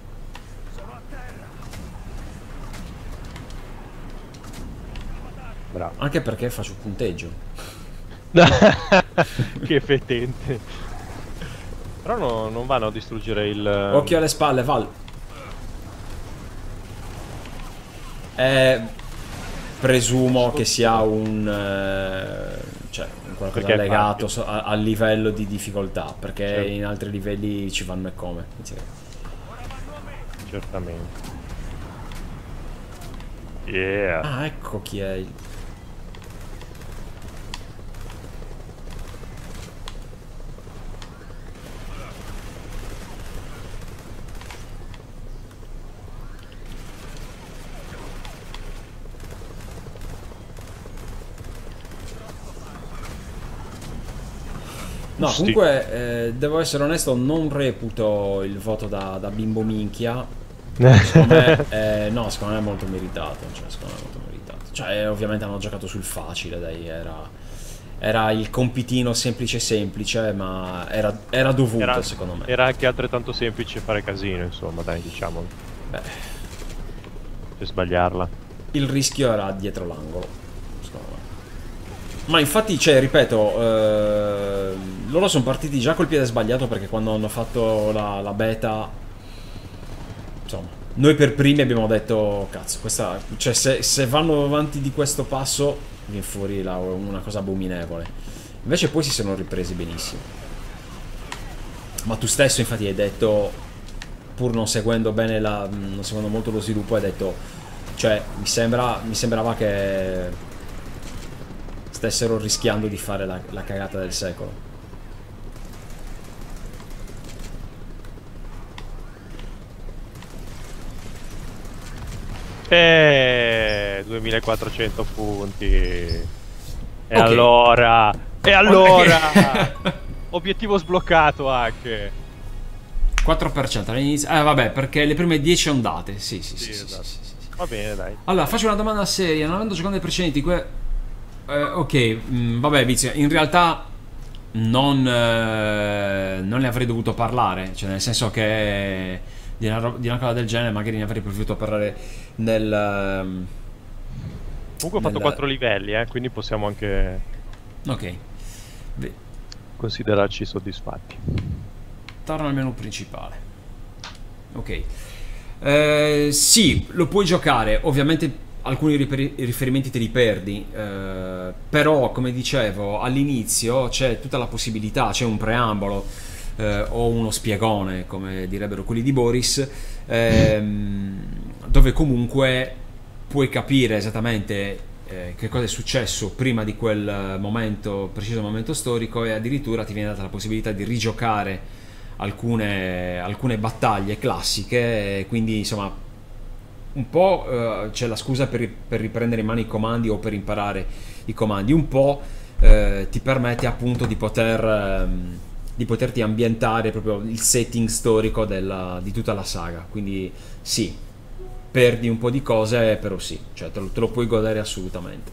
Bravo. Anche perché faccio punteggio. Che fetente. Però no, non vanno a distruggere il... Occhio alle spalle, Val. Eh, presumo che sia un... Eh, cioè, qualcosa Perché è legato so- a- al livello di difficoltà, perché Certo. in altri livelli ci vanno e come. Certamente. Yeah. Ah, ecco chi è il... No, Sti. comunque, eh, devo essere onesto, non reputo il voto da, da bimbo minchia. Secondo me, eh, no, secondo me è molto meritato. Cioè, secondo me è molto meritato. Cioè, ovviamente hanno giocato sul facile, dai, era, era il compitino semplice semplice, ma era, era dovuto, Era, secondo me. era anche altrettanto semplice fare casino, insomma, dai, diciamolo. Beh, Per sbagliarla. il rischio era dietro l'angolo, secondo me. Ma infatti, cioè, ripeto, eh, loro sono partiti già col piede sbagliato perché quando hanno fatto la, la beta, insomma, noi per primi abbiamo detto, cazzo, questa, cioè, se, se vanno avanti di questo passo, viene fuori la- una cosa abominevole. Invece poi si sono ripresi benissimo. Ma tu stesso, infatti, hai detto, pur non seguendo bene la, non seguendo molto lo sviluppo, hai detto, cioè, mi sembra, mi sembrava che stessero rischiando di fare la, la cagata del secolo. Eh, duemilaquattrocento punti. E Ok. allora, e allora, Ok. obiettivo sbloccato anche. quattro per cento all'inizio. Eh vabbè, perché le prime dieci ondate. Sì, sì, sì, Sì, sì, sì, esatto. sì, sì. Va bene, dai. Allora, faccio una domanda seria. Non avendo giocato nei precedenti, que- eh, ok, mm, vabbè, Vizio, in realtà non, eh, non ne avrei dovuto parlare. Cioè, nel senso che di una, ro- di una cosa del genere magari ne avrei preferito parlare nel... ehm, Comunque ho fatto nel... quattro livelli, eh, quindi possiamo anche Ok. Ve- considerarci soddisfatti. Torno al menu principale. Ok. Eh, sì, lo puoi giocare. Ovviamente alcuni riper- riferimenti te li perdi. eh, però, come dicevo, all'inizio c'è tutta la possibilità, c'è un preambolo eh, o uno spiegone, come direbbero quelli di Boris, ehm, dove comunque puoi capire esattamente eh, che cosa è successo prima di quel momento, preciso momento storico, e addirittura ti viene data la possibilità di rigiocare alcune, alcune battaglie classiche, e quindi insomma un po' eh, c'è la scusa per, per riprendere in mano i comandi o per imparare i comandi, un po' eh, ti permette appunto di poter ehm, di poterti ambientare proprio il setting storico della, di tutta la saga, quindi sì, perdi un po' di cose, però sì, cioè te lo, te lo puoi godere assolutamente.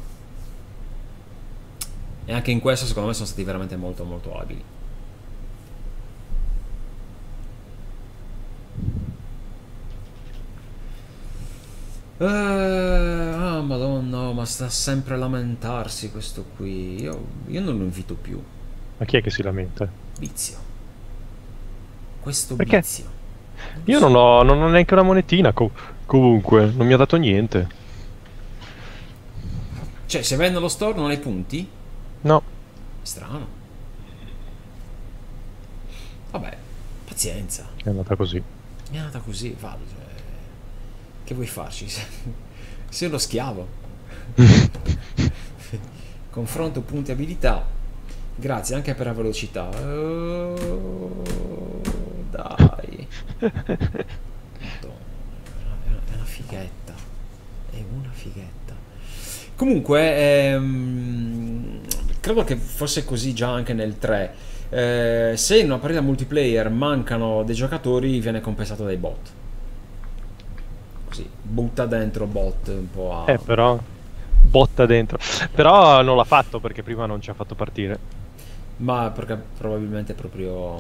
E anche in questo secondo me sono stati veramente molto molto abili. Eh, ah, madonna, ma sta sempre a lamentarsi questo qui. Io, io non lo invito più. Ma chi è che si lamenta? Vizio. Questo Perché? vizio. Non lo Io so. non ho, non ho neanche una monetina, co- comunque, non mi ha dato niente. Cioè, se vai nello store non hai punti? No, Strano. Vabbè, pazienza. è andata così. Mi è andata così, vado. Cioè, che vuoi farci? Sei uno schiavo. Confronto punti abilità. Grazie anche per la velocità. Oh, dai. Madonna, è una, è una fighetta. È una fighetta. Comunque, ehm, credo che fosse così già anche nel tre. Eh, se in una partita multiplayer mancano dei giocatori, viene compensato dai bot. Così, butta dentro bot un po' a... Eh, però, botta dentro. Però non l'ha fatto perché prima non ci ha fatto partire. Ma perché probabilmente proprio...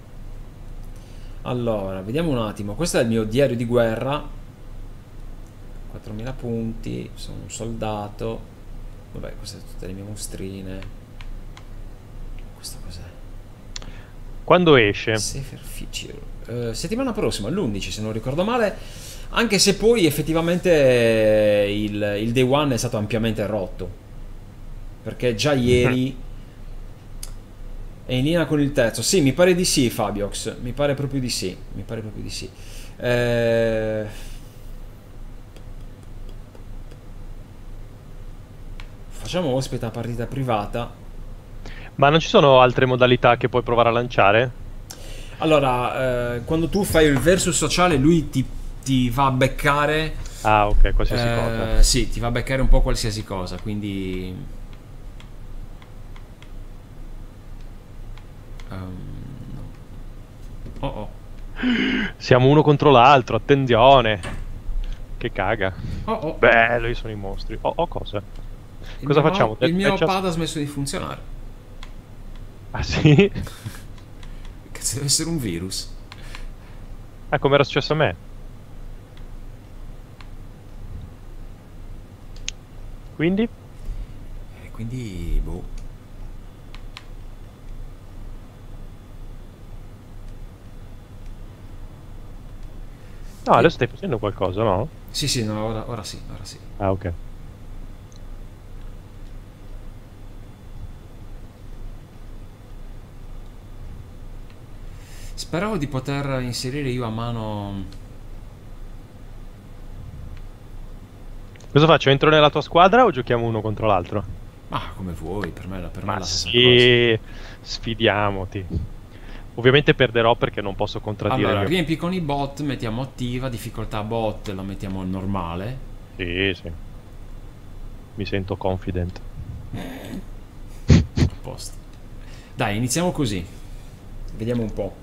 Allora, vediamo un attimo. Questo è il mio diario di guerra. quattromila punti. Sono un soldato. Vabbè, queste sono tutte le mie mostrine. Questo cos'è? Quando esce? Safer Feature. Eh, settimana prossima, l'undici se non ricordo male. Anche se poi effettivamente eh, il, il day one è stato ampiamente rotto. Perché già ieri è in linea con il terzo. Sì, mi pare di sì, Fabiox. Mi pare proprio di sì. Mi pare proprio di sì. Eh... Facciamo ospite a partita privata. Ma non ci sono altre modalità che puoi provare a lanciare? Allora, eh, quando tu fai il versus sociale, lui ti, ti va a beccare. Ah, ok, qualsiasi eh, cosa. Sì, ti va a beccare un po' qualsiasi cosa. Quindi. Um, no. Oh oh. Siamo uno contro l'altro, attenzione. Che caga. Oh oh. Bello, io sono i mostri. Oh, oh cosa? Il Cosa mio, facciamo? il mio Deathmatch? pad ha smesso di funzionare. Ah sì? Cazzo, deve essere un virus. Ah, come era successo a me. Quindi? E quindi, boh. No, adesso stai facendo qualcosa, no? Sì, sì, no, ora, ora sì, ora sì. Ah, ok. Speravo di poter inserire io a mano. Cosa faccio? Entro nella tua squadra o giochiamo uno contro l'altro? Ma come vuoi, per me, per me è Ma la stessa cosa. sì, sfidiamoti. Ovviamente perderò perché non posso contraddire Allora, il mio... riempi con i bot, mettiamo attiva, difficoltà bot, la mettiamo al normale. Sì, sì. Mi sento confident. A posto. Dai, iniziamo così. Vediamo un po'.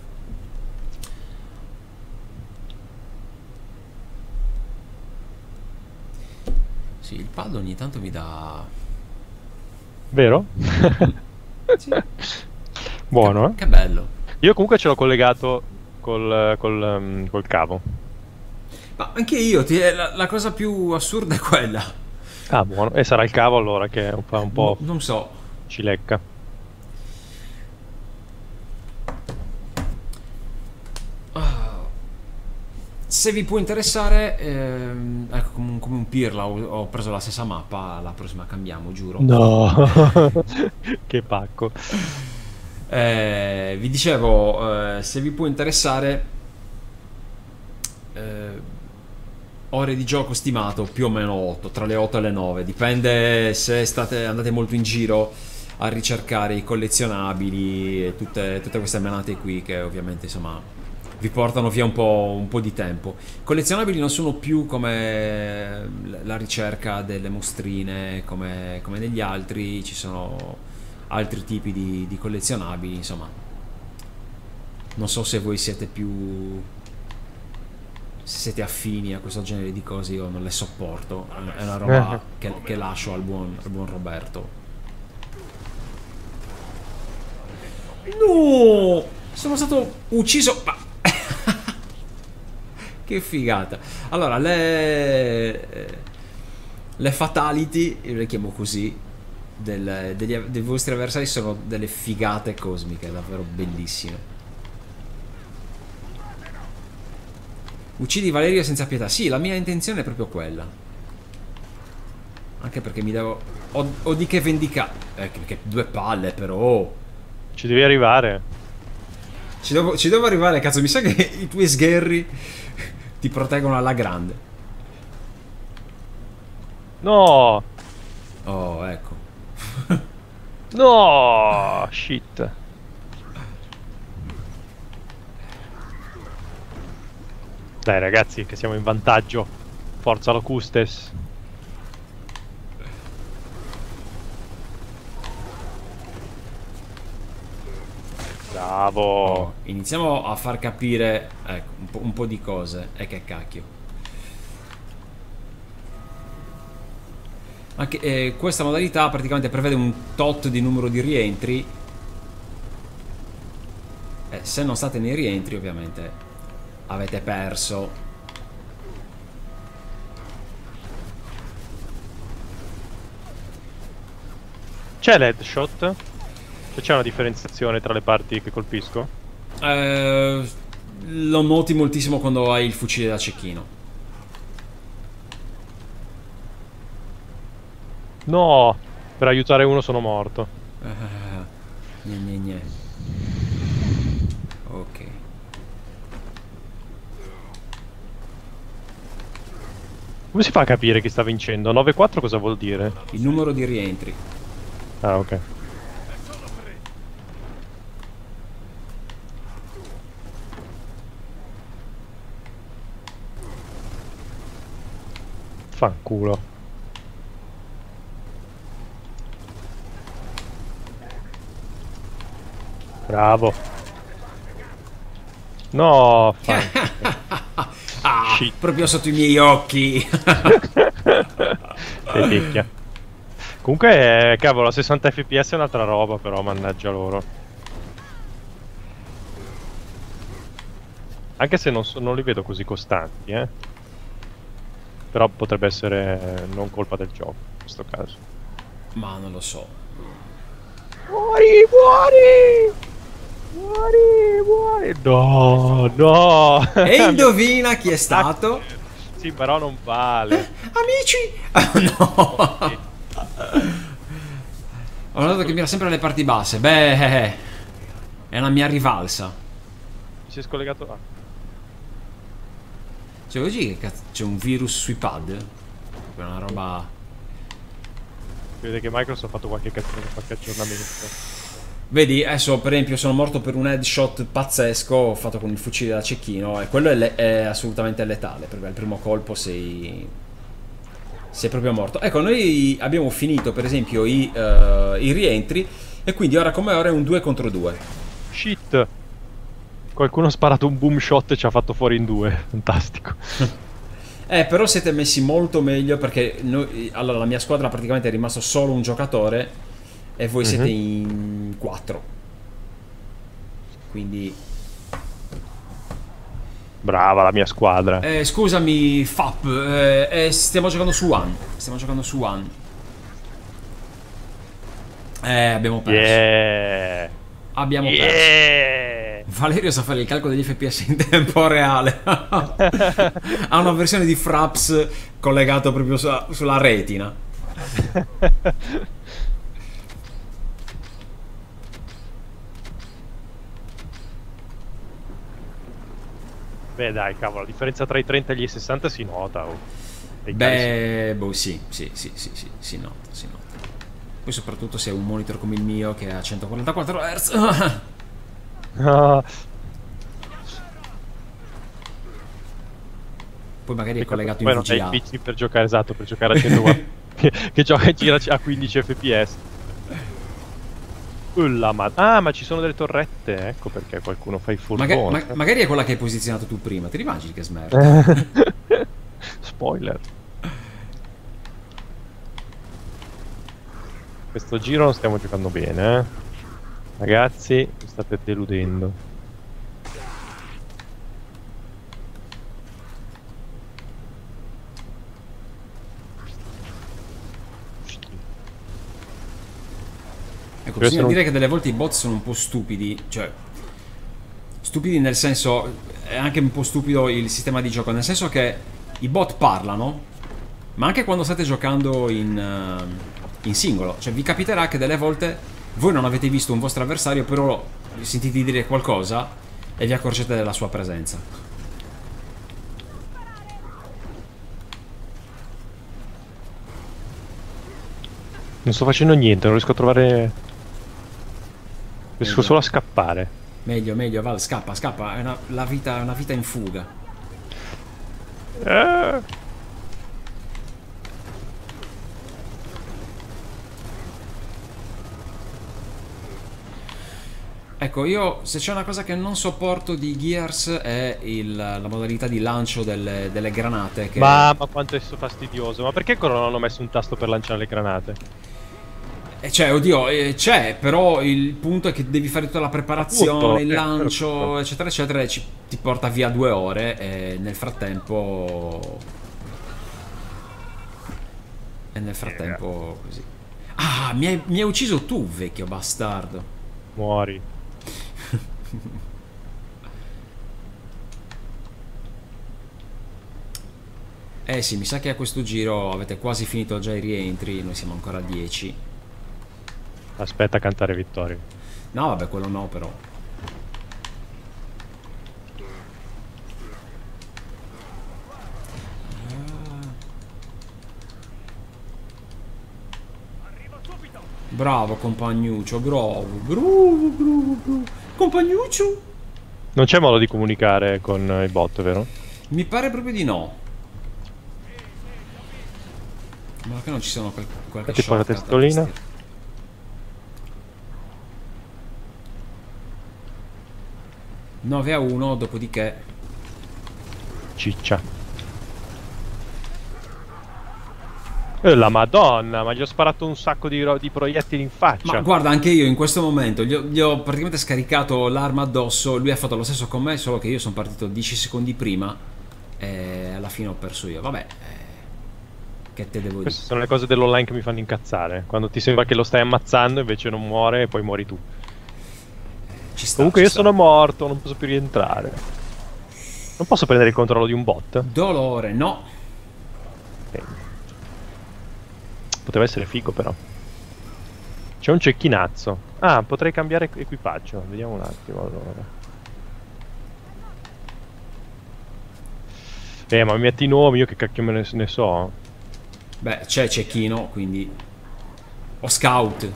Sì, il pad ogni tanto mi dà. Vero? Sì. Buono, che, eh? che bello. Io comunque ce l'ho collegato col, col, um, col cavo. Ma anche io, ti- la, la cosa più assurda è quella. Ah, buono. E sarà il cavo allora che fa un No, po' non so. cilecca. Se vi può interessare, ehm, ecco, come, come un pirla, ho, ho preso la stessa mappa, la prossima cambiamo, giuro. No, che pacco. Eh, vi dicevo, eh, se vi può interessare, eh, ore di gioco stimato più o meno otto, tra le otto e le nove, dipende se state, andate molto in giro a ricercare i collezionabili e tutte, tutte queste menate qui che ovviamente insomma vi portano via un po', un po' di tempo. I collezionabili non sono più come la ricerca delle mostrine come, come negli altri, ci sono altri tipi di, di collezionabili, insomma. Non so se voi siete più, se siete affini a questo genere di cose, io non le sopporto, è una roba che, che lascio al buon, al buon Roberto. No! Sono stato ucciso. Ma che figata. Allora, le le fatality, io le chiamo così, del, degli, dei vostri avversari sono delle figate cosmiche, davvero bellissime. Uccidi Valerio senza pietà. Sì, la mia intenzione è proprio quella. Anche perché mi devo... Ho, ho di che vendicare. Eh, che, che due palle però. Ci devi arrivare. Ci devo, ci devo arrivare, cazzo. Mi sa che i tuoi sgherri ti proteggono alla grande. No. Oh, ecco. No, shit. Dai ragazzi, che siamo in vantaggio. Forza Locustes. Bravo. Oh, iniziamo a far capire, ecco, un po', un po' di cose. E che cacchio. Anche, eh, questa modalità praticamente prevede un tot di numero di rientri. Eh, se non state nei rientri, ovviamente avete perso. C'è l'headshot? Cioè c'è una differenziazione tra le parti che colpisco? Eh, lo noti moltissimo quando hai il fucile da cecchino. No, per aiutare uno sono morto. Ah, gne, gne, gne. Ok. Come si fa a capire chi sta vincendo? nove quattro cosa vuol dire? Il numero di rientri. Ah, ok. Fanculo. Bravo. No, fan. Ah, Shit. proprio sotto i miei occhi. Che picchia. Comunque, eh, cavolo, sessanta F P S è un'altra roba, però, mannaggia loro. Anche se non, so- non li vedo così costanti, eh. Però potrebbe essere eh, non colpa del gioco, in questo caso. Ma non lo so. Muori, muori! Muori, muori! No, no! E indovina chi è stato? Sì, però non vale. Amici! Oh, no! Ho notato che mira sempre alle parti basse. Beh, è una mia rivalsa. Mi si è scollegato. Ah. Cioè, oggi che cazzo, c'è un virus sui pad? È una roba... Vede che Microsoft ha fatto qualche, qualche aggiornamento. Vedi, adesso per esempio sono morto per un headshot pazzesco fatto con il fucile da cecchino e quello è, le- è assolutamente letale perché al primo colpo sei... sei proprio morto. Ecco, noi abbiamo finito per esempio i, eh, i rientri e quindi ora come ora è un due contro due. Shit! Qualcuno ha sparato un boom shot e ci ha fatto fuori in due. Fantastico. Eh, però siete messi molto meglio perché noi, allora la mia squadra praticamente è rimasto solo un giocatore e voi siete in quattro. Quindi... Brava la mia squadra. Eh, scusami, Fap, eh, eh, stiamo giocando su One. Stiamo giocando su One. Eh, abbiamo perso. Yeah! Abbiamo perso. Yeah! Valerio sa fare il calcolo degli F P S in tempo reale. Ha una versione di Fraps collegato proprio su- sulla retina. Beh dai, cavolo, la differenza tra i trenta e gli sessanta si nota. Oh. Dei Beh, boh, sì, sì, sì, sì, sì, si nota, si nota. Poi soprattutto se hai un monitor come il mio che è a centoquarantaquattro hertz. casi. Poi magari è collegato Poi in non hai V G A. il P C per giocare, esatto, per giocare a centoquaranta che, che gioca e gira a quindici F P S. Ulla, ma... Ah, ma ci sono delle torrette, ecco perché qualcuno fa i Maga- furgoni. ma- magari è quella che hai posizionato tu prima. Ti immagini che smerda? Spoiler. Questo giro non stiamo giocando bene, eh. Ragazzi, mi state deludendo. Ecco, Deve bisogna essere dire un- che delle volte i bot sono un po' stupidi. Cioè, stupidi nel senso... È anche un po' stupido il sistema di gioco. Nel senso che i bot parlano, ma anche quando state giocando in, eh, in singolo. Cioè, vi capiterà che delle volte voi non avete visto un vostro avversario, però sentite dire qualcosa e vi accorgete della sua presenza. Non sto facendo niente, non riesco a trovare... Riesco Meglio. solo a scappare. Meglio, meglio, Val, scappa, scappa. È una, la vita, è una vita in fuga. Ah. Ecco, io se c'è una cosa che non sopporto di Gears è il- la modalità di lancio delle, delle granate. Che... Mamma quanto è sto fastidioso. Ma perché ancora non hanno messo un tasto per lanciare le granate? Eh, Cioè, oddio, eh, c'è, però il punto è che devi fare tutta la preparazione, Appunto, il eh, lancio, appunto. eccetera, eccetera, e ci- ti porta via due ore e nel frattempo... E nel frattempo così. Ah, mi hai, mi hai ucciso tu, vecchio bastardo. Muori. Eh sì, mi sa che a questo giro avete quasi finito già i rientri, noi siamo ancora a dieci. Aspetta a cantare vittoria. No, vabbè, quello no, però. Bravo, compagnuccio, bravo, bravo, bravo, bravo. Compagnuccio? Non c'è modo di comunicare con i bot, vero? Mi pare proprio di no. Ma che non ci sono quel, qualche Tipo la shortcut testolina. nove a uno, dopodiché Ciccia. Eh, la Madonna, ma gli ho sparato un sacco di, di proiettili in faccia. Ma guarda, anche io in questo momento gli ho, gli ho praticamente scaricato l'arma addosso. Lui ha fatto lo stesso con me, solo che io sono partito dieci secondi prima e alla fine ho perso io. Vabbè, eh, che te devo dire? Queste sono le cose dell'online che mi fanno incazzare. Quando ti sembra che lo stai ammazzando, invece non muore e poi muori tu. Ci sta, Comunque ci io sta. sono morto, non posso più rientrare. Non posso prendere il controllo di un bot? Dolore, no. Ok. Poteva essere figo però. C'è un cecchinazzo. Ah, potrei cambiare equipaggio. Vediamo un attimo allora. Eh, ma mi metti i nomi, io che cacchio me ne, ne so. Beh, c'è cecchino, quindi o scout.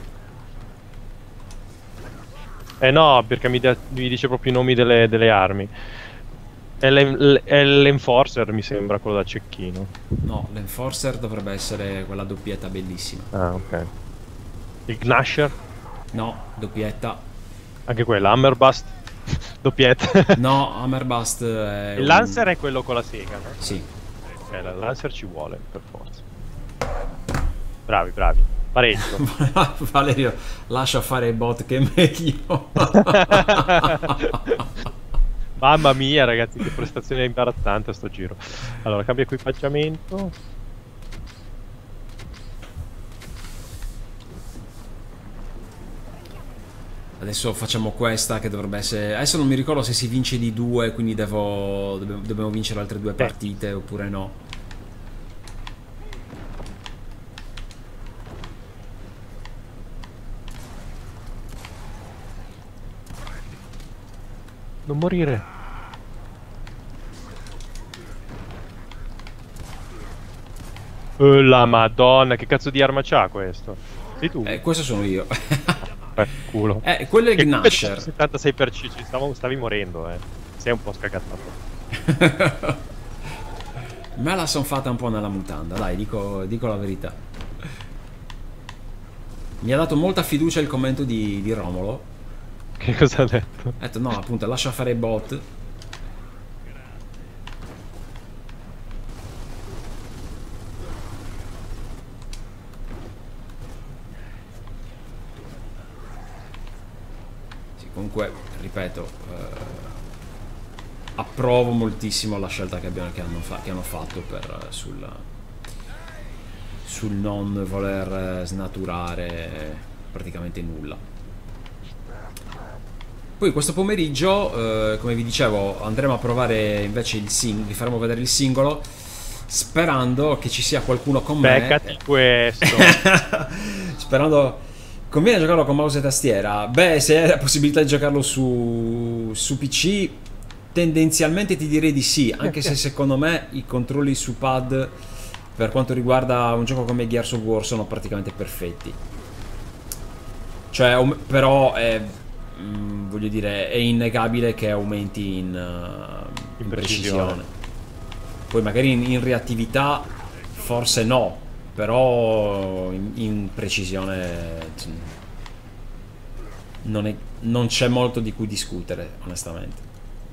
Eh no, perché mi, da- mi dice proprio i nomi delle, delle armi. È l'en- è l'Enforcer, mi sembra, quello da cecchino. No, l'enforcer dovrebbe essere quella doppietta bellissima. Ah, ok. Il Gnasher, No, doppietta. anche quella. Hammerbust, doppietta. No, Hammerbust è Il un- Lancer è quello con la sega, no? Sì. Eh, il Lancer ci vuole, per forza. Bravi, bravi. Pareggio. Valerio, lascia fare i bot che è meglio. Mamma mia, ragazzi, che prestazione imbarazzante a sto giro. Allora, cambia equipaggiamento. Adesso facciamo questa che dovrebbe essere... Adesso non mi ricordo se si vince di due, quindi devo... dobbiamo, dobbiamo vincere altre due partite oppure no. Non morire. Oh, la madonna, che cazzo di arma c'ha questo? Sei tu? Eh, questo sono io. Per culo. Eh, quello è Che Gnasher. settantasei per cento, ci stavo- stavi morendo, eh. Sei un po' scagatato. Me la son fatta un po' nella mutanda, dai, dico, dico la verità. Mi ha dato molta fiducia il commento di, di Romolo. Che cosa ha detto? Ha detto no, appunto, lascia fare i bot. Sì, comunque, ripeto, eh, approvo moltissimo la scelta che, abbiamo, che, hanno, fa, che hanno fatto per, sul, sul non voler snaturare praticamente nulla. Poi questo pomeriggio, eh, come vi dicevo, andremo a provare invece il singolo, vi faremo vedere il singolo, sperando che ci sia qualcuno con me. Beccati questo. Sperando... Conviene giocarlo con mouse e tastiera? Beh, se hai la possibilità di giocarlo su, su P C, tendenzialmente ti direi di sì, anche se secondo me i controlli su pad per quanto riguarda un gioco come Gears of War sono praticamente perfetti. Cioè, però è... Mm, voglio dire, è innegabile che aumenti in, uh, in precisione. precisione. Poi magari in, in reattività forse no, però in, in precisione non, è, non c'è molto di cui discutere, onestamente.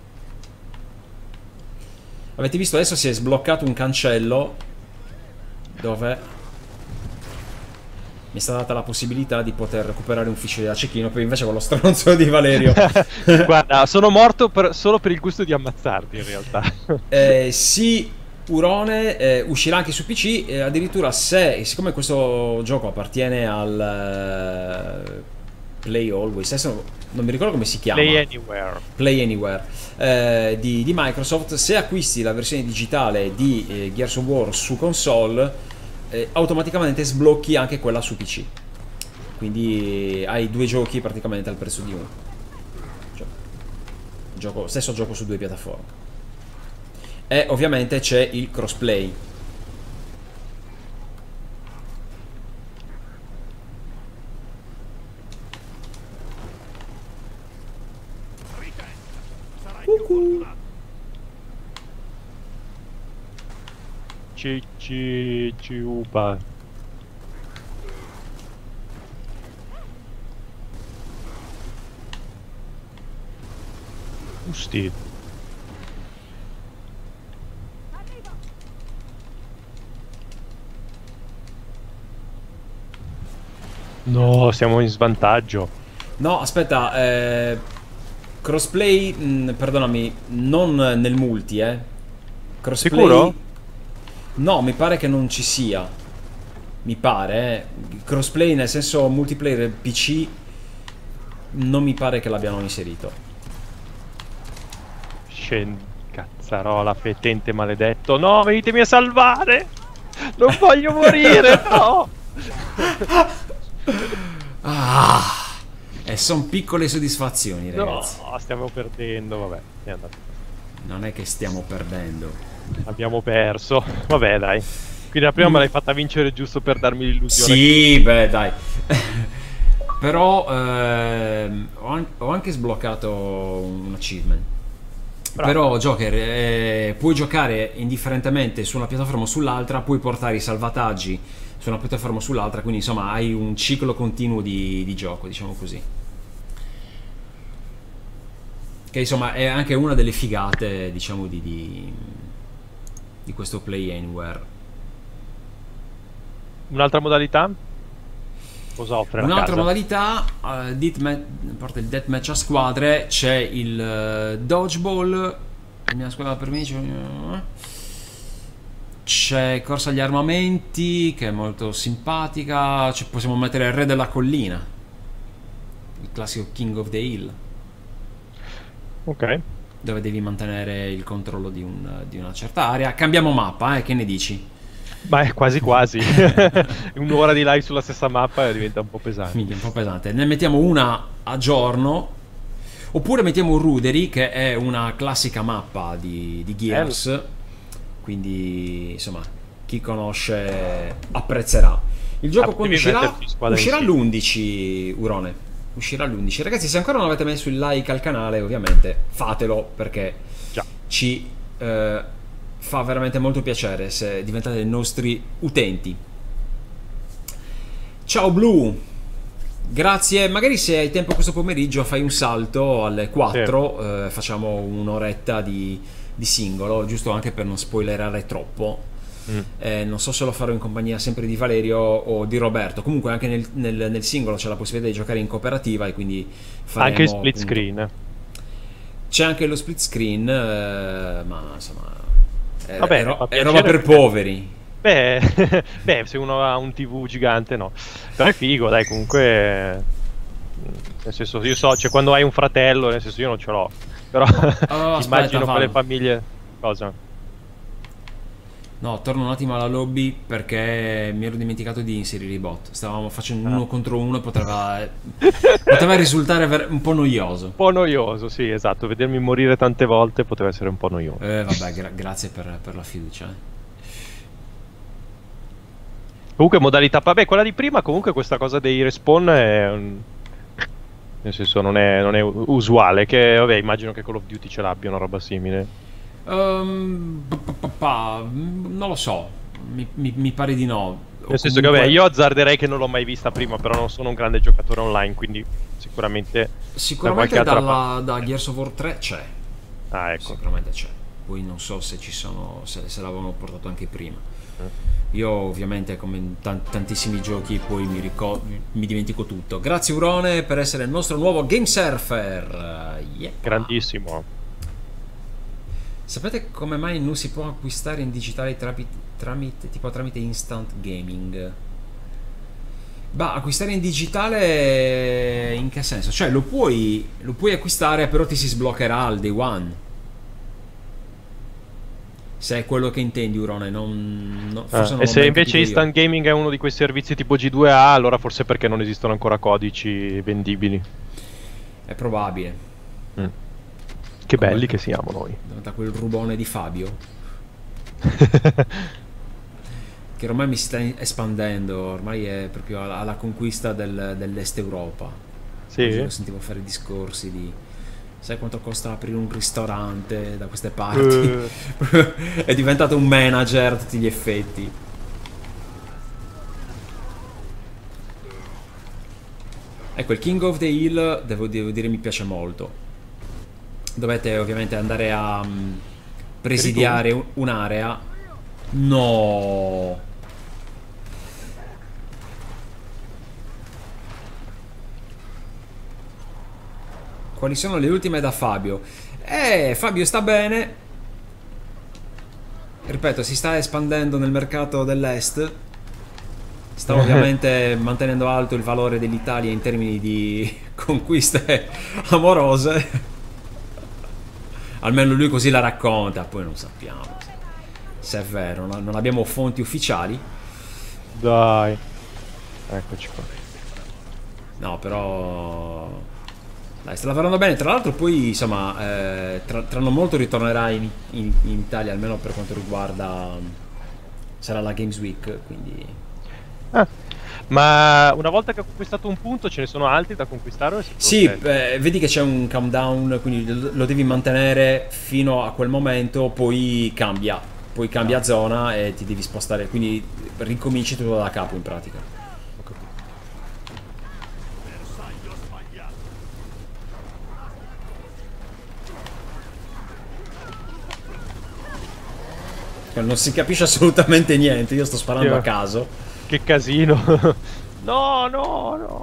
Avete visto, adesso si è sbloccato un cancello dove mi è stata data la possibilità di poter recuperare un fucile da cecchino, poi invece con lo stronzo di Valerio. Guarda, sono morto per, solo per il gusto di ammazzarti in realtà. eh, sì, Urone eh, uscirà anche su P C, eh, addirittura se, siccome questo gioco appartiene al, Play Always, adesso non mi ricordo come si chiama. Play Anywhere. Play Anywhere eh, di, di Microsoft. Se acquisti la versione digitale di eh, Gears of War su console, eh, automaticamente sblocchi anche quella su P C. Quindi hai due giochi praticamente al prezzo di uno. Cioè, gioco, stesso gioco su due piattaforme. E ovviamente c'è il crossplay. Uh-huh. Ci ci ci upa. Usti. No, siamo in svantaggio. No, aspetta, eh, crossplay, mh, perdonami, non nel multi, eh. Crossplay... Sicuro? No, mi pare che non ci sia. Mi pare, eh. Crossplay nel senso multiplayer P C non mi pare che l'abbiano inserito. Scend... Cazzarola, fetente maledetto. No, venitemi a salvare! Non voglio morire, no! Ah, e sono piccole soddisfazioni, ragazzi. No, stiamo perdendo, vabbè, è andato. Non è che stiamo perdendo. Abbiamo perso. Vabbè, dai. Quindi la prima mm. me l'hai fatta vincere giusto per darmi l'illusione. Sì, che... beh, dai. Però ehm, ho, an ho anche sbloccato un achievement. Bravo. Però Joker, eh, puoi giocare indifferentemente su una piattaforma o sull'altra, puoi portare i salvataggi su una piattaforma o sull'altra, quindi insomma hai un ciclo continuo di, di gioco, diciamo così. Che insomma è anche una delle figate, diciamo, di, di, di questo Play Anywhere. Un'altra modalità? Cosa offre la casa? Un'altra modalità, uh, a parte il deathmatch a squadre, c'è il uh, dodgeball, la mia squadra per me c'è corsa agli armamenti, che è molto simpatica, cioè, possiamo mettere il re della collina, il classico King of the Hill. Ok. Dove devi mantenere il controllo di, un, di una certa area. Cambiamo mappa, eh, che ne dici? Beh, quasi quasi. Un'ora di live sulla stessa mappa diventa un po' pesante. Un po' pesante. Ne mettiamo una a giorno, oppure mettiamo Rudery, che è una classica mappa di, di Gears. Eh. Quindi, insomma, chi conosce apprezzerà. Il gioco quando uscirà? Uscirà l'undici, Urone. Uscirà l'undici. Ragazzi, se ancora non avete messo il like al canale, ovviamente fatelo, perché Già. ci... Eh, fa veramente molto piacere se diventate dei nostri utenti. Ciao Blu, grazie. Magari se hai tempo questo pomeriggio fai un salto alle quattro, sì. eh, facciamo un'oretta di, di singolo, giusto anche per non spoilerare troppo. mm. eh, non so se lo farò in compagnia sempre di Valerio o di Roberto. Comunque anche nel, nel, nel singolo c'è la possibilità di giocare in cooperativa, e quindi faremo anche il split appunto, screen. C'è anche lo split screen, eh, ma insomma È, Vabbè, è, è roba per poveri. Beh, beh, se uno ha un tivù gigante, no. Però è figo, dai, comunque. Nel senso, io so, cioè quando hai un fratello, nel senso io non ce l'ho. Però oh, immagino aspetta, quelle famiglie. Cosa? No, torno un attimo alla lobby perché mi ero dimenticato di inserire i bot. Stavamo facendo uno ah. contro uno, poteva, poteva risultare un po' noioso. Un po' noioso, sì, esatto. Vedermi morire tante volte poteva essere un po' noioso. Eh, vabbè, gra grazie per, per la fiducia. Comunque, modalità. Vabbè, quella di prima, comunque, questa cosa dei respawn è. Un... Nel senso, non è, non è usuale. Che, vabbè, immagino che Call of Duty ce l'abbia una roba simile. Um, pa, pa, non lo so, mi, mi, mi pare di no. Nel o senso comunque... che vabbè, io azzarderei che non l'ho mai vista prima, però non sono un grande giocatore online, quindi sicuramente Sicuramente da, dalla, da Gears of War tre c'è. Ah, ecco. Sicuramente c'è. Poi non so se ci sono, se, se l'avevano portato anche prima. mm. Io ovviamente, come in tantissimi giochi, poi mi, mi dimentico tutto. Grazie Urone per essere il nostro nuovo Game Surfer. Yeah. Grandissimo. Sapete come mai non si può acquistare in digitale tramite, tramite, tipo tramite instant gaming? Bah, acquistare in digitale in che senso? Cioè lo puoi, lo puoi acquistare però ti si sbloccherà al day one. Se è quello che intendi, Urone, non, no, Ah, forse non e l'ho se ben invece capito io. Instant Gaming è uno di quei servizi tipo G due A, allora forse perché non esistono ancora codici vendibili. È probabile. Mm. Che Come belli che siamo noi. da quel rubone di Fabio, che ormai mi si sta espandendo, ormai è proprio alla, alla conquista del- dell'Est Europa. Oggi Sì? lo sentivo fare discorsi di sai quanto costa aprire un ristorante da queste parti. Eh, È diventato un manager a tutti gli effetti. Ecco, il King of the Hill devo, devo dire mi piace molto. Dovete ovviamente andare a mm, eri tu? presidiare un- un'area. No. Quali sono le ultime da Fabio? Eh, Fabio sta bene. Ripeto, si sta espandendo nel mercato dell'Est. Sta ovviamente mantenendo alto il valore dell'Italia in termini di conquiste amorose. Almeno lui così la racconta, poi non sappiamo se, se è vero, non non abbiamo fonti ufficiali. Dai. Eccoci qua. No, però dai, sta lavorando bene. Tra l'altro poi, insomma, eh, tra, tra non molto ritornerà in, in- in Italia, almeno per quanto riguarda sarà la Games Week, quindi Ah, ma una volta che ho conquistato un punto, ce ne sono altri da conquistare o è sempre lo sì, stesso? eh, vedi che c'è un countdown, quindi lo lo devi mantenere fino a quel momento, poi cambia, poi cambia Ah, zona e ti devi spostare, quindi ricominci tutto da capo in pratica. ho capito. Non si capisce assolutamente niente, io sto sparando a Io- caso. Che casino. No, no, no.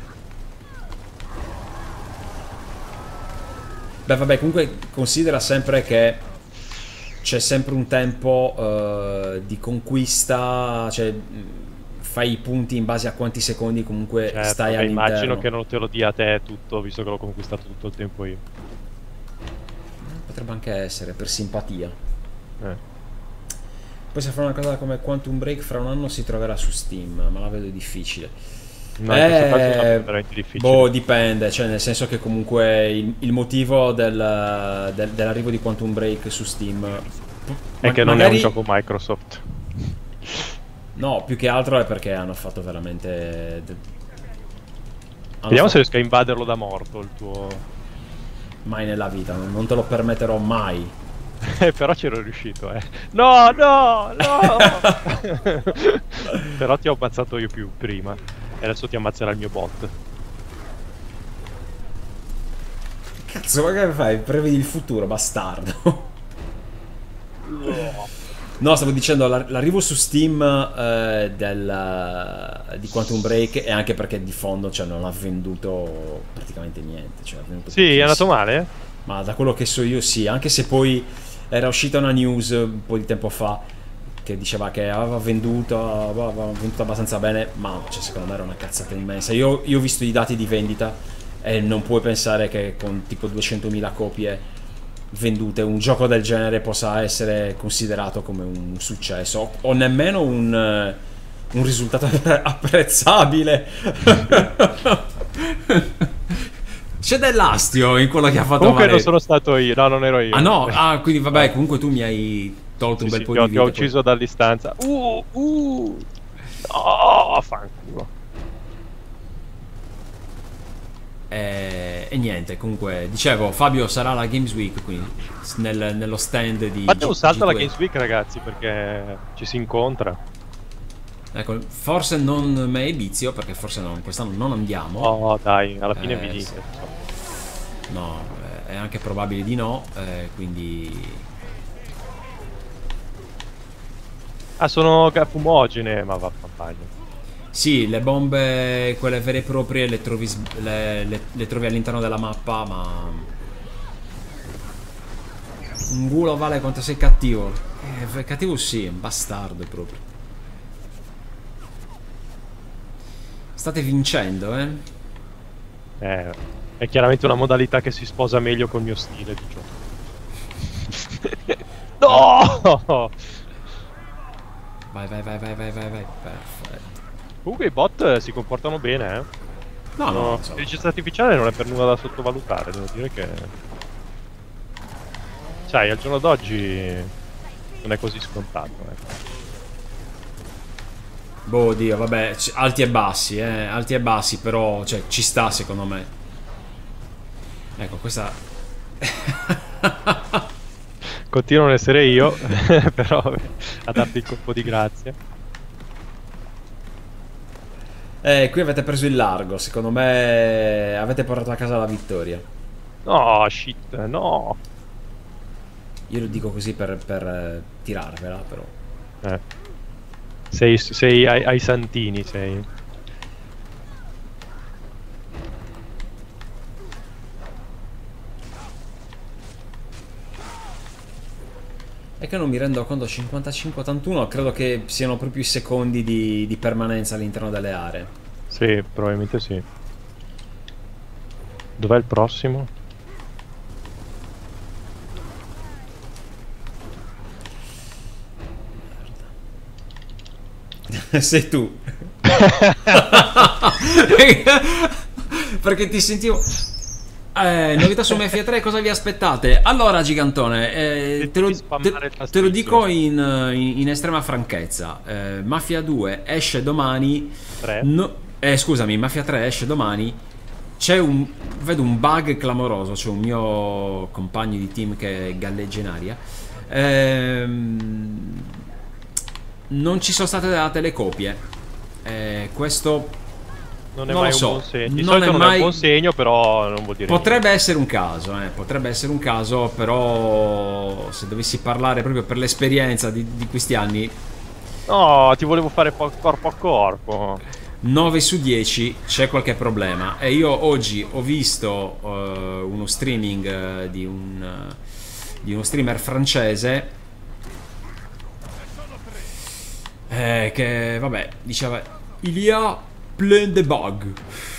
Beh, vabbè, comunque considera sempre che c'è sempre un tempo eh, di conquista, cioè mh, fai i punti in base a quanti secondi comunque Certo, stai vabbè, immagino all'interno. che non te lo dia a te tutto, visto che l'ho conquistato tutto il tempo io. Potrebbe anche essere per simpatia. Eh. Poi se fa una cosa come Quantum Break fra un anno si troverà su Steam, ma la vedo difficile. No, in questo caso è Eh, veramente difficile. boh, dipende, cioè nel senso che comunque il, il motivo del- del- dell'arrivo di Quantum Break su Steam È ma- che non è un magari gioco Microsoft. no, più che altro è perché hanno fatto veramente de- hanno Vediamo se fatto riesco a invaderlo da morto il tuo. mai nella vita, non non te lo permetterò mai. Eh, però c'ero riuscito, eh. No, no, no! Però ti ho ammazzato io più prima. E adesso ti ammazzerà il mio bot. Cazzo, ma che fai? Prevedi il futuro, bastardo. No, stavo dicendo la- l'arrivo su Steam eh, del, di Quantum Break è anche perché di fondo cioè, non ha venduto praticamente niente. Cioè, ha venduto Sì, è andato pochissimo. male? Ma da quello che so io sì, anche se poi era uscita una news un po' di tempo fa che diceva che aveva venduto, aveva venduto abbastanza bene, ma cioè, secondo me era una cazzata immensa. Io, io ho visto i dati di vendita e non puoi pensare che con tipo duecentomila copie vendute un gioco del genere possa essere considerato come un successo o nemmeno un, eh, un risultato apprezzabile. C'è dell'astio in quello che ha fatto Comunque non Valerio. sono stato io, no, non ero io. Ah no, ah, quindi vabbè, No. comunque tu mi hai tolto Sì, un bel sì, po' ti ho, di ti ho vita. ucciso da distanza. Uh, uh. No, fanculo. E, e niente, comunque, dicevo, Fabio sarà alla Games Week, quindi nel- nello stand di Fate un G- salto alla G due. Games Week, ragazzi, perché ci si incontra. Ecco, forse non me e Bizio, perché forse non, quest'anno non andiamo. Oh, dai, alla fine Eh, vi sì. dite. No, eh, è anche probabile di no, eh, quindi Ah, sono ga- fumogene, ma vaffanculo. sì, le bombe, quelle vere e proprie, le trovi, s- le, le- le trovi all'interno della mappa, ma un culo vale quanto sei cattivo. Eh, cattivo sì, un bastardo proprio. State vincendo, eh? Eh, è chiaramente una modalità che si sposa meglio col mio stile di gioco. No! Vai, vai, vai, vai, vai, vai, vai. Perfetto. Comunque i bot si comportano bene, eh. No, no, no. L'intelligenza artificiale non è per nulla da sottovalutare, devo dire che... Sai, al giorno d'oggi non è così scontato, ecco. Boh, Dio, vabbè, alti e bassi, eh, alti e bassi, però, cioè, ci sta secondo me. Ecco, questa... Continuo ad essere io, però a darti il colpo di grazia. Eh, qui avete preso il largo, secondo me avete portato a casa la vittoria. No, shit, no. Io lo dico così per, per eh, tirarvela, però. Eh. Sei, sei ai, ai santini, sei. È che non mi rendo conto, cinquantacinque ottantuno credo che siano proprio i secondi di, di permanenza all'interno delle aree. Sì, probabilmente sì. Dov'è il prossimo? Sei tu. Perché ti sentivo... Eh, novità su Mafia tre, cosa vi aspettate? Allora, Gigantone, eh, te, lo, te, te lo dico in, in, in estrema franchezza. eh, Mafia due esce domani. No, eh, scusami, Mafia tre esce domani. C'è un... vedo un bug clamoroso. C'è un mio compagno di team che galleggia in aria. Ehm, non ci sono state date le copie. Eh, questo... Non è non mai lo so. un buon segno. Di non solito è non mai... è un buon segno, però non vuol dire potrebbe niente. essere un caso, eh, potrebbe essere un caso, però se dovessi parlare proprio per l'esperienza di, di questi anni, no, ti volevo fare po corpo a corpo. nove su dieci c'è qualche problema. E io oggi ho visto uh, uno streaming uh, di, un, uh, di uno streamer francese eh, che, vabbè, diceva il y a plein de bug.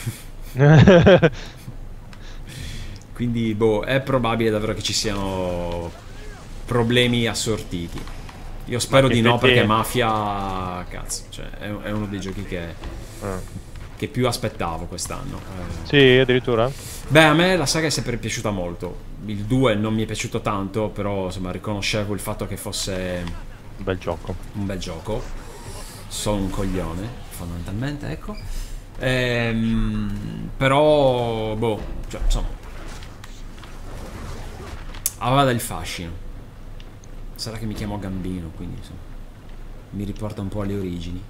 Quindi, boh, è probabile davvero che ci siano problemi assortiti. Io spero di no, perché Mafia, cazzo, cioè, è, è uno dei giochi che, ah. che più aspettavo quest'anno. Eh. Sì, addirittura? Beh, a me la saga è sempre piaciuta molto. Il due non mi è piaciuto tanto, però insomma riconoscevo il fatto che fosse un bel gioco. Un bel gioco. Sono un coglione, fondamentalmente, ecco. Ehm, però, boh, cioè, insomma, aveva del fascino. Sarà che mi chiamo Gambino, quindi insomma, mi riporta un po' alle origini.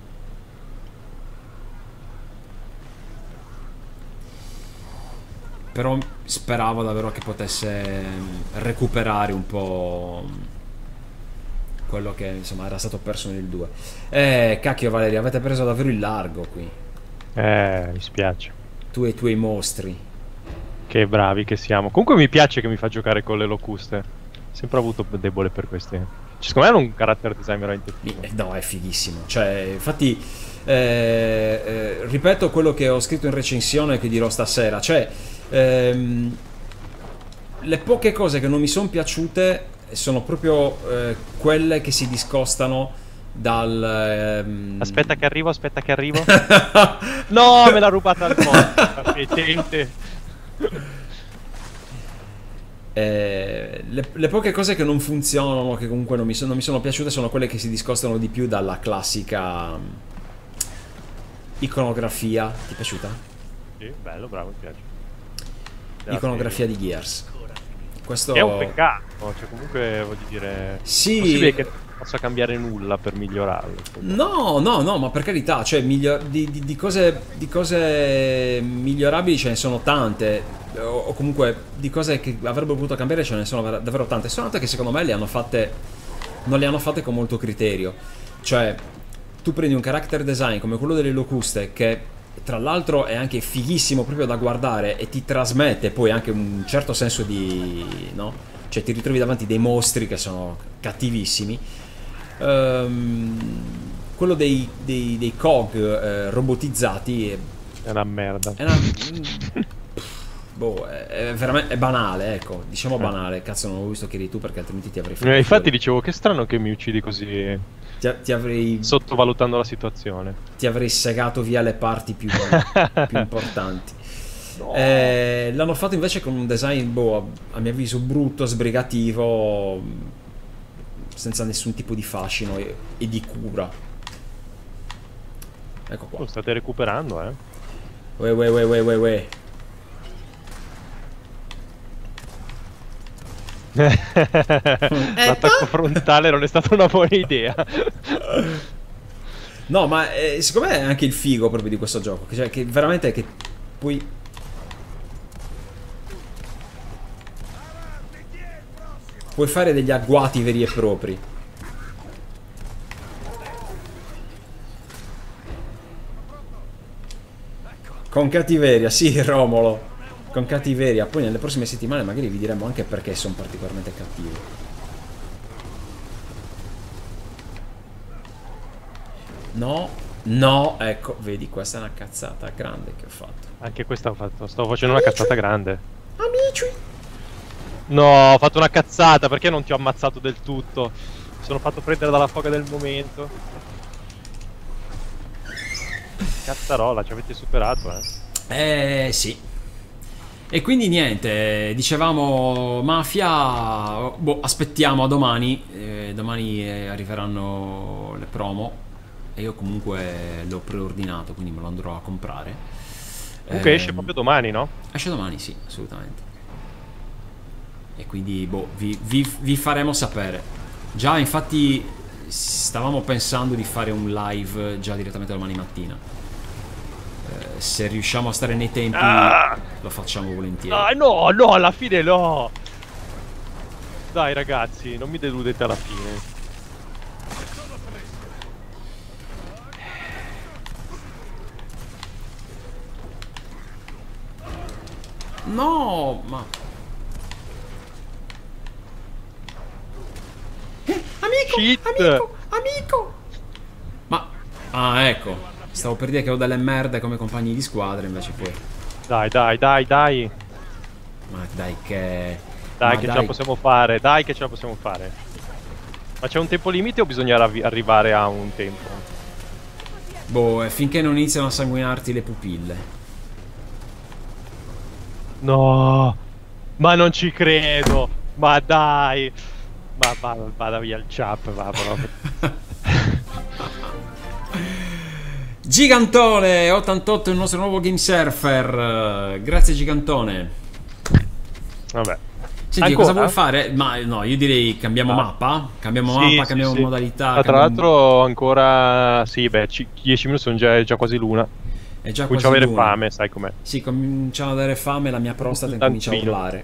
Però speravo davvero che potesse recuperare un po' quello che insomma era stato perso nel due. Eh, cacchio Valeria, avete preso davvero il largo qui. Eh, mi spiace. Tu e i tuoi mostri. Che bravi che siamo. Comunque mi piace che mi fa giocare con le locuste. Sempre avuto debole per queste. Cioè, secondo me è un character design veramente figo. No, è fighissimo. Cioè, infatti, eh, eh, ripeto quello che ho scritto in recensione che dirò stasera. Cioè, ehm, le poche cose che non mi sono piaciute sono proprio eh, quelle che si discostano dal... Ehm... Aspetta che arrivo, aspetta che arrivo. No, me l'ha rubata al mondo. Eh, le, le poche cose che non funzionano, che comunque non mi, so, non mi sono piaciute, sono quelle che si discostano di più dalla classica iconografia. Ti è piaciuta? Sì, bello, bravo, mi piace. Della iconografia serie di Gears. Questo è un peccato, cioè comunque voglio dire, sì, è possibile che possa cambiare nulla per migliorarlo. No, no, no, ma per carità, cioè miglior di, di, di, cose, di cose migliorabili ce ne sono tante, o, o comunque di cose che avrebbero potuto cambiare ce ne sono davvero tante. Sono tante che secondo me le hanno fatte, non le hanno fatte con molto criterio. Cioè, tu prendi un character design come quello delle locuste, che tra l'altro è anche fighissimo proprio da guardare e ti trasmette poi anche un certo senso di, no? Cioè ti ritrovi davanti dei mostri che sono cattivissimi. Um, quello dei, dei, dei C O G eh, robotizzati È una merda. È una... boh, è, è veramente è banale, ecco. Diciamo banale. Cazzo, non ho visto che eri tu perché altrimenti ti avrei fatto. Eh, infatti dicevo, che strano che mi uccidi così. Ti, ti avrei... Sottovalutando la situazione. Ti avrei segato via le parti più, più importanti. No. Eh, l'hanno fatto invece con un design, boh, a, a mio avviso brutto, sbrigativo, senza nessun tipo di fascino e, e di cura. Ecco qua. Lo state recuperando, eh? Uè, uè, uè, uè, uè, uè. L'attacco frontale non è stata una buona idea. No, ma eh, secondo me è anche il figo proprio di questo gioco. Cioè, che veramente è che puoi... Puoi fare degli agguati veri e propri. Con cattiveria, sì, Romolo. Con cattiveria. Poi nelle prossime settimane magari vi diremo anche perché sono particolarmente cattivi. No, no, ecco, vedi, questa è una cazzata grande che ho fatto. Anche questa ho fatto. Stavo facendo una cazzata grande. Amici! No, ho fatto una cazzata, perché non ti ho ammazzato del tutto? Mi sono fatto prendere dalla foga del momento. Cazzarola, ci avete superato, eh? Eh, sì. E quindi niente, dicevamo Mafia, boh, aspettiamo a domani, eh, domani eh, arriveranno le promo e io comunque l'ho preordinato, quindi me lo andrò a comprare. Comunque eh, esce proprio domani, no? Esce domani, sì, assolutamente. E quindi boh, vi, vi, vi faremo sapere. Già infatti stavamo pensando di fare un live già direttamente domani mattina. Eh, se riusciamo a stare nei tempi ah! lo facciamo volentieri. Ah, no, no, alla fine no. Dai ragazzi, non mi deludete alla fine. No, ma... Amico, Cheat. amico, amico. Ma... ah, ecco. Stavo per dire che ho delle merde come compagni di squadra, invece poi... Dai, dai, dai, dai. Ma dai che... Dai ma che dai. ce la possiamo fare, dai che ce la possiamo fare. Ma c'è un tempo limite o bisogna arrivare a un tempo? Boh, finché non iniziano a sanguinarti le pupille. No, ma non ci credo. Ma dai. Ma vada, vada via il chap, va proprio. Gigantone ottantotto è il nostro nuovo game surfer. Grazie Gigantone. Vabbè. Senti, Ancora? cosa vuoi fare? Ma no, io direi cambiamo ah. mappa. Cambiamo sì, mappa, sì, cambiamo sì. modalità. Ma tra cambiamo... l'altro ancora... Sì, beh, dieci minuti sono già, è già quasi l'una. È già comincio ad avere l'una. fame, sai com'è. Sì, cominciamo ad avere fame, la mia prostata comincia a urlare.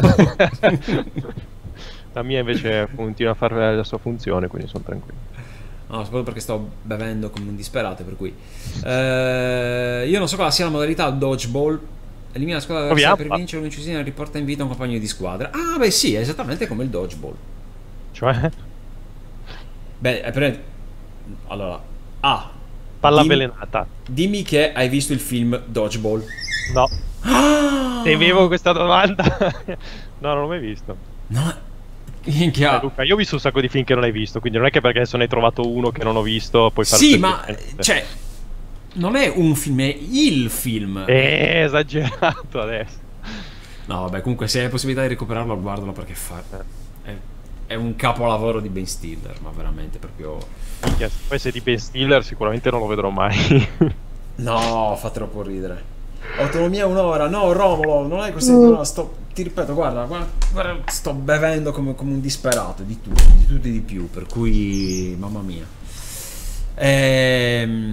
La mia invece continua a fare la sua funzione, quindi sono tranquillo. No, soprattutto perché sto bevendo come un disperato, per cui... Eh, io non so quale sia la modalità dodgeball. Elimina la squadra avversaria per vincere un'incisione e riporta in vita un compagno di squadra. Ah, beh sì, è esattamente come il dodgeball. Cioè? Beh, è per... allora... Ah, palla dimmi, avvelenata. Dimmi che hai visto il film Dodgeball. No. Ah! Temevo questa domanda. No, non l'ho mai visto. No. Minchia. Eh, Luca, io ho visto un sacco di film che non hai visto, quindi non è che perché adesso ne hai trovato uno che non ho visto puoi fare... Sì, ma... cioè... non è un film, è il film. È esagerato adesso. No, vabbè, comunque se hai la possibilità di recuperarlo, guardalo perché fa... È, è un capolavoro di Ben Stiller, ma veramente proprio... Minchia, poi se di Ben Stiller sicuramente non lo vedrò mai. No, fa troppo ridere. Autonomia un'ora, no Romolo, non è così, no, sto, ti ripeto, guarda, guarda, guarda sto bevendo come, come un disperato, di tutto, di tutto e di più, per cui, mamma mia. Ehm...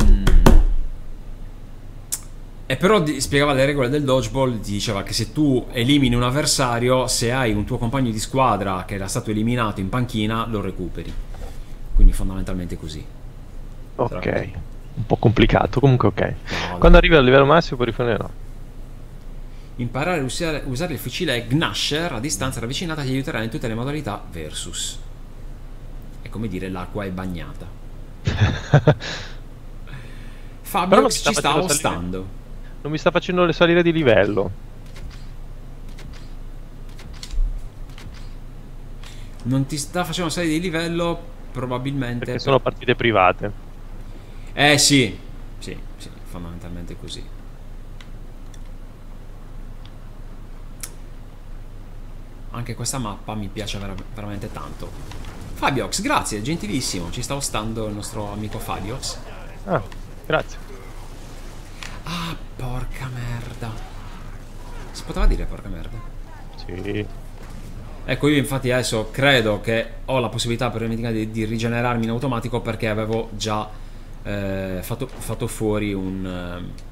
E però di, spiegava le regole del dodgeball, ti diceva che se tu elimini un avversario, se hai un tuo compagno di squadra che era stato eliminato in panchina, lo recuperi. Quindi fondamentalmente così. Ok. Un po' complicato, comunque ok. No, quando arrivi al livello massimo puoi rifornire no. Imparare a usare, usare il fucile Gnasher a distanza ravvicinata ti aiuterà in tutte le modalità versus. È come dire l'acqua è bagnata. Fabio ci sta ostando. Non mi sta facendo le salire di livello. Non ti sta facendo salire di livello, probabilmente. Perché sono partite private. Eh sì, sì, sì, fondamentalmente così. Anche questa mappa mi piace vera veramente tanto. Fabiox, grazie, gentilissimo. Ci sta ostando il nostro amico Fabiox. Ah, grazie. Ah, porca merda. Si poteva dire porca merda? Sì. Ecco, io infatti adesso credo che ho la possibilità per di, di rigenerarmi in automatico perché avevo già eh, fatto, fatto fuori un uh,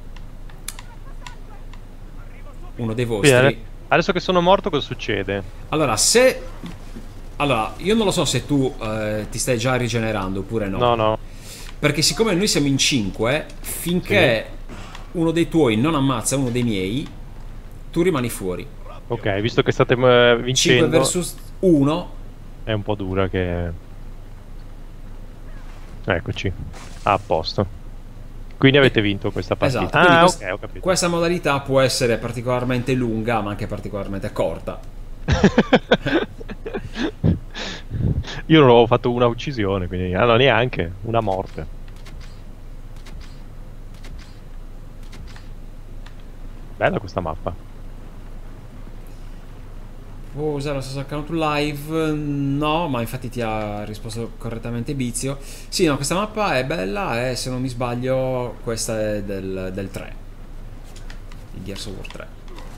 uno dei vostri. Adesso che sono morto cosa succede? Allora, se... Allora, io non lo so se tu eh, ti stai già rigenerando oppure no. No, no. Perché siccome noi siamo in cinque, finché sì. uno dei tuoi non ammazza uno dei miei, tu rimani fuori. Ok, visto che state uh, vincendo... cinque versus uno. È un po' dura che... Eccoci. Ah, a posto. Quindi avete vinto questa partita. Esatto, ah, quest ok, ho capito. Questa modalità può essere particolarmente lunga, ma anche particolarmente corta. Io non ho fatto una uccisione, quindi ah, no, neanche una morte. Bella questa mappa. Può usare lo stesso account live? No, ma infatti ti ha risposto correttamente Bizio. Sì, no, questa mappa è bella e se non mi sbaglio questa è del, del tre. Di Gears of War tre.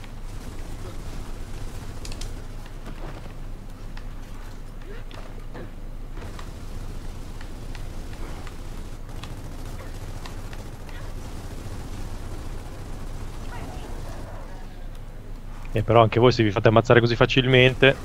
E però anche voi se vi fate ammazzare così facilmente.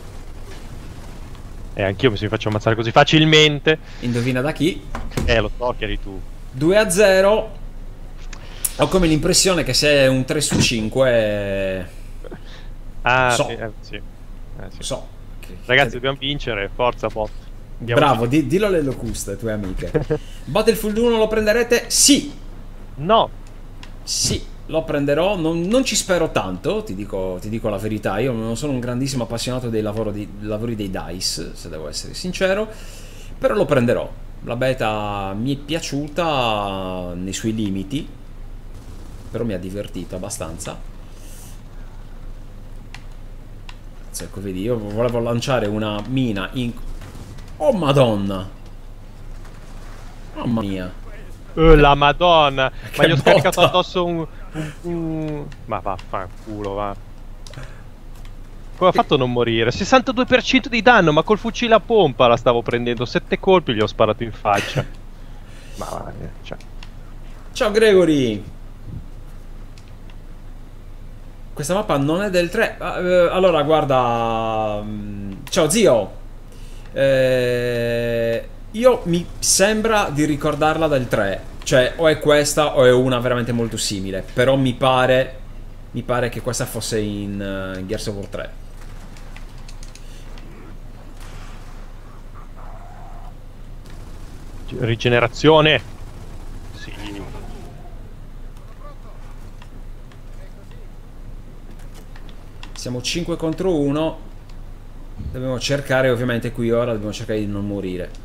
E anch'io mi si faccio ammazzare così facilmente. Indovina da chi? Eh, lo so che eri tu. due a zero. Ho come l'impressione che se è un tre su cinque... Ah, so. sì, eh, sì. Eh, sì. So. Ragazzi, dobbiamo vincere. Forza, bot. Andiamo. Bravo, di, dillo alle locuste, tue amiche. Battlefield uno lo prenderete? Sì. No. Sì. Lo prenderò, non, non ci spero tanto, ti dico, ti dico la verità, io non sono un grandissimo appassionato dei, lavoro di, lavori dei DICE, se devo essere sincero, però lo prenderò. La beta mi è piaciuta nei suoi limiti, però mi ha divertito abbastanza. Ecco, vedi, io volevo lanciare una mina in... Oh madonna! Mamma mia! Oh, la madonna! Che Ma gli ho botta. scaricato addosso un... un, un... Ma vaffanculo, va. Come ha fatto a non morire? sessantadue per cento di danno, ma col fucile a pompa la stavo prendendo. Sette colpi gli ho sparato in faccia. Ma va, cioè. Ciao Gregory! Questa mappa non è del tre. Allora, guarda... Ciao zio! Eh... Io mi sembra di ricordarla del tre, cioè o è questa o è una veramente molto simile, però mi pare mi pare che questa fosse in uh, Gears of War tre. Rigenerazione. Sì. Siamo cinque contro uno. Dobbiamo cercare, ovviamente qui ora dobbiamo cercare di non morire.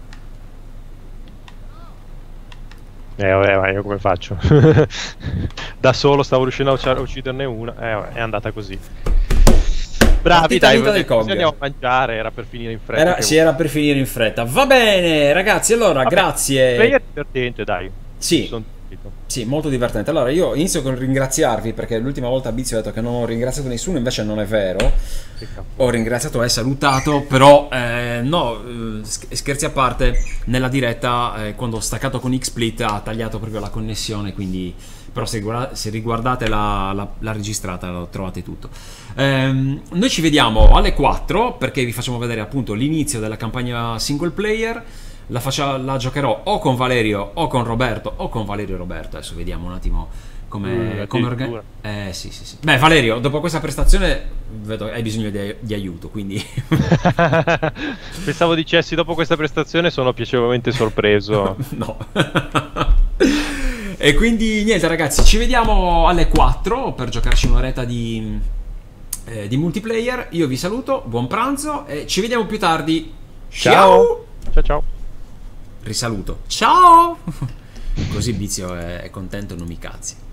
Eh vabbè, ma io come faccio? Da solo stavo riuscendo a ucciderne una. Eh vabbè, è andata così. Bravi, dai, del così andiamo a mangiare, era per finire in fretta. Era, sì, era per finire in fretta. Va bene, ragazzi, allora, vabbè, grazie. Player divertente, dai. Sì. Sì, molto divertente. Allora, io inizio con ringraziarvi perché l'ultima volta Bizio ha detto che non ho ringraziato nessuno, invece non è vero. Ho ringraziato e salutato, però eh, no, scherzi a parte, nella diretta eh, quando ho staccato con XSplit ha tagliato proprio la connessione, quindi però se, guarda, se riguardate la, la, la registrata lo trovate tutto. Ehm, noi ci vediamo alle quattro perché vi facciamo vedere appunto l'inizio della campagna single player. La, faccia, la giocherò o con Valerio o con Roberto o con Valerio e Roberto. Adesso vediamo un attimo come, uh, come organizzare. Eh sì, sì, sì. Beh, Valerio, dopo questa prestazione vedo hai bisogno di, di aiuto, quindi. Pensavo dicessi dopo questa prestazione sono piacevolmente sorpreso. No. E quindi niente ragazzi, ci vediamo alle quattro per giocarci un'oretta di, eh, di multiplayer. Io vi saluto, buon pranzo e ci vediamo più tardi. Ciao! Ciao ciao! Risaluto. Ciao! Così Bizio è, è contento, non mi cazzi.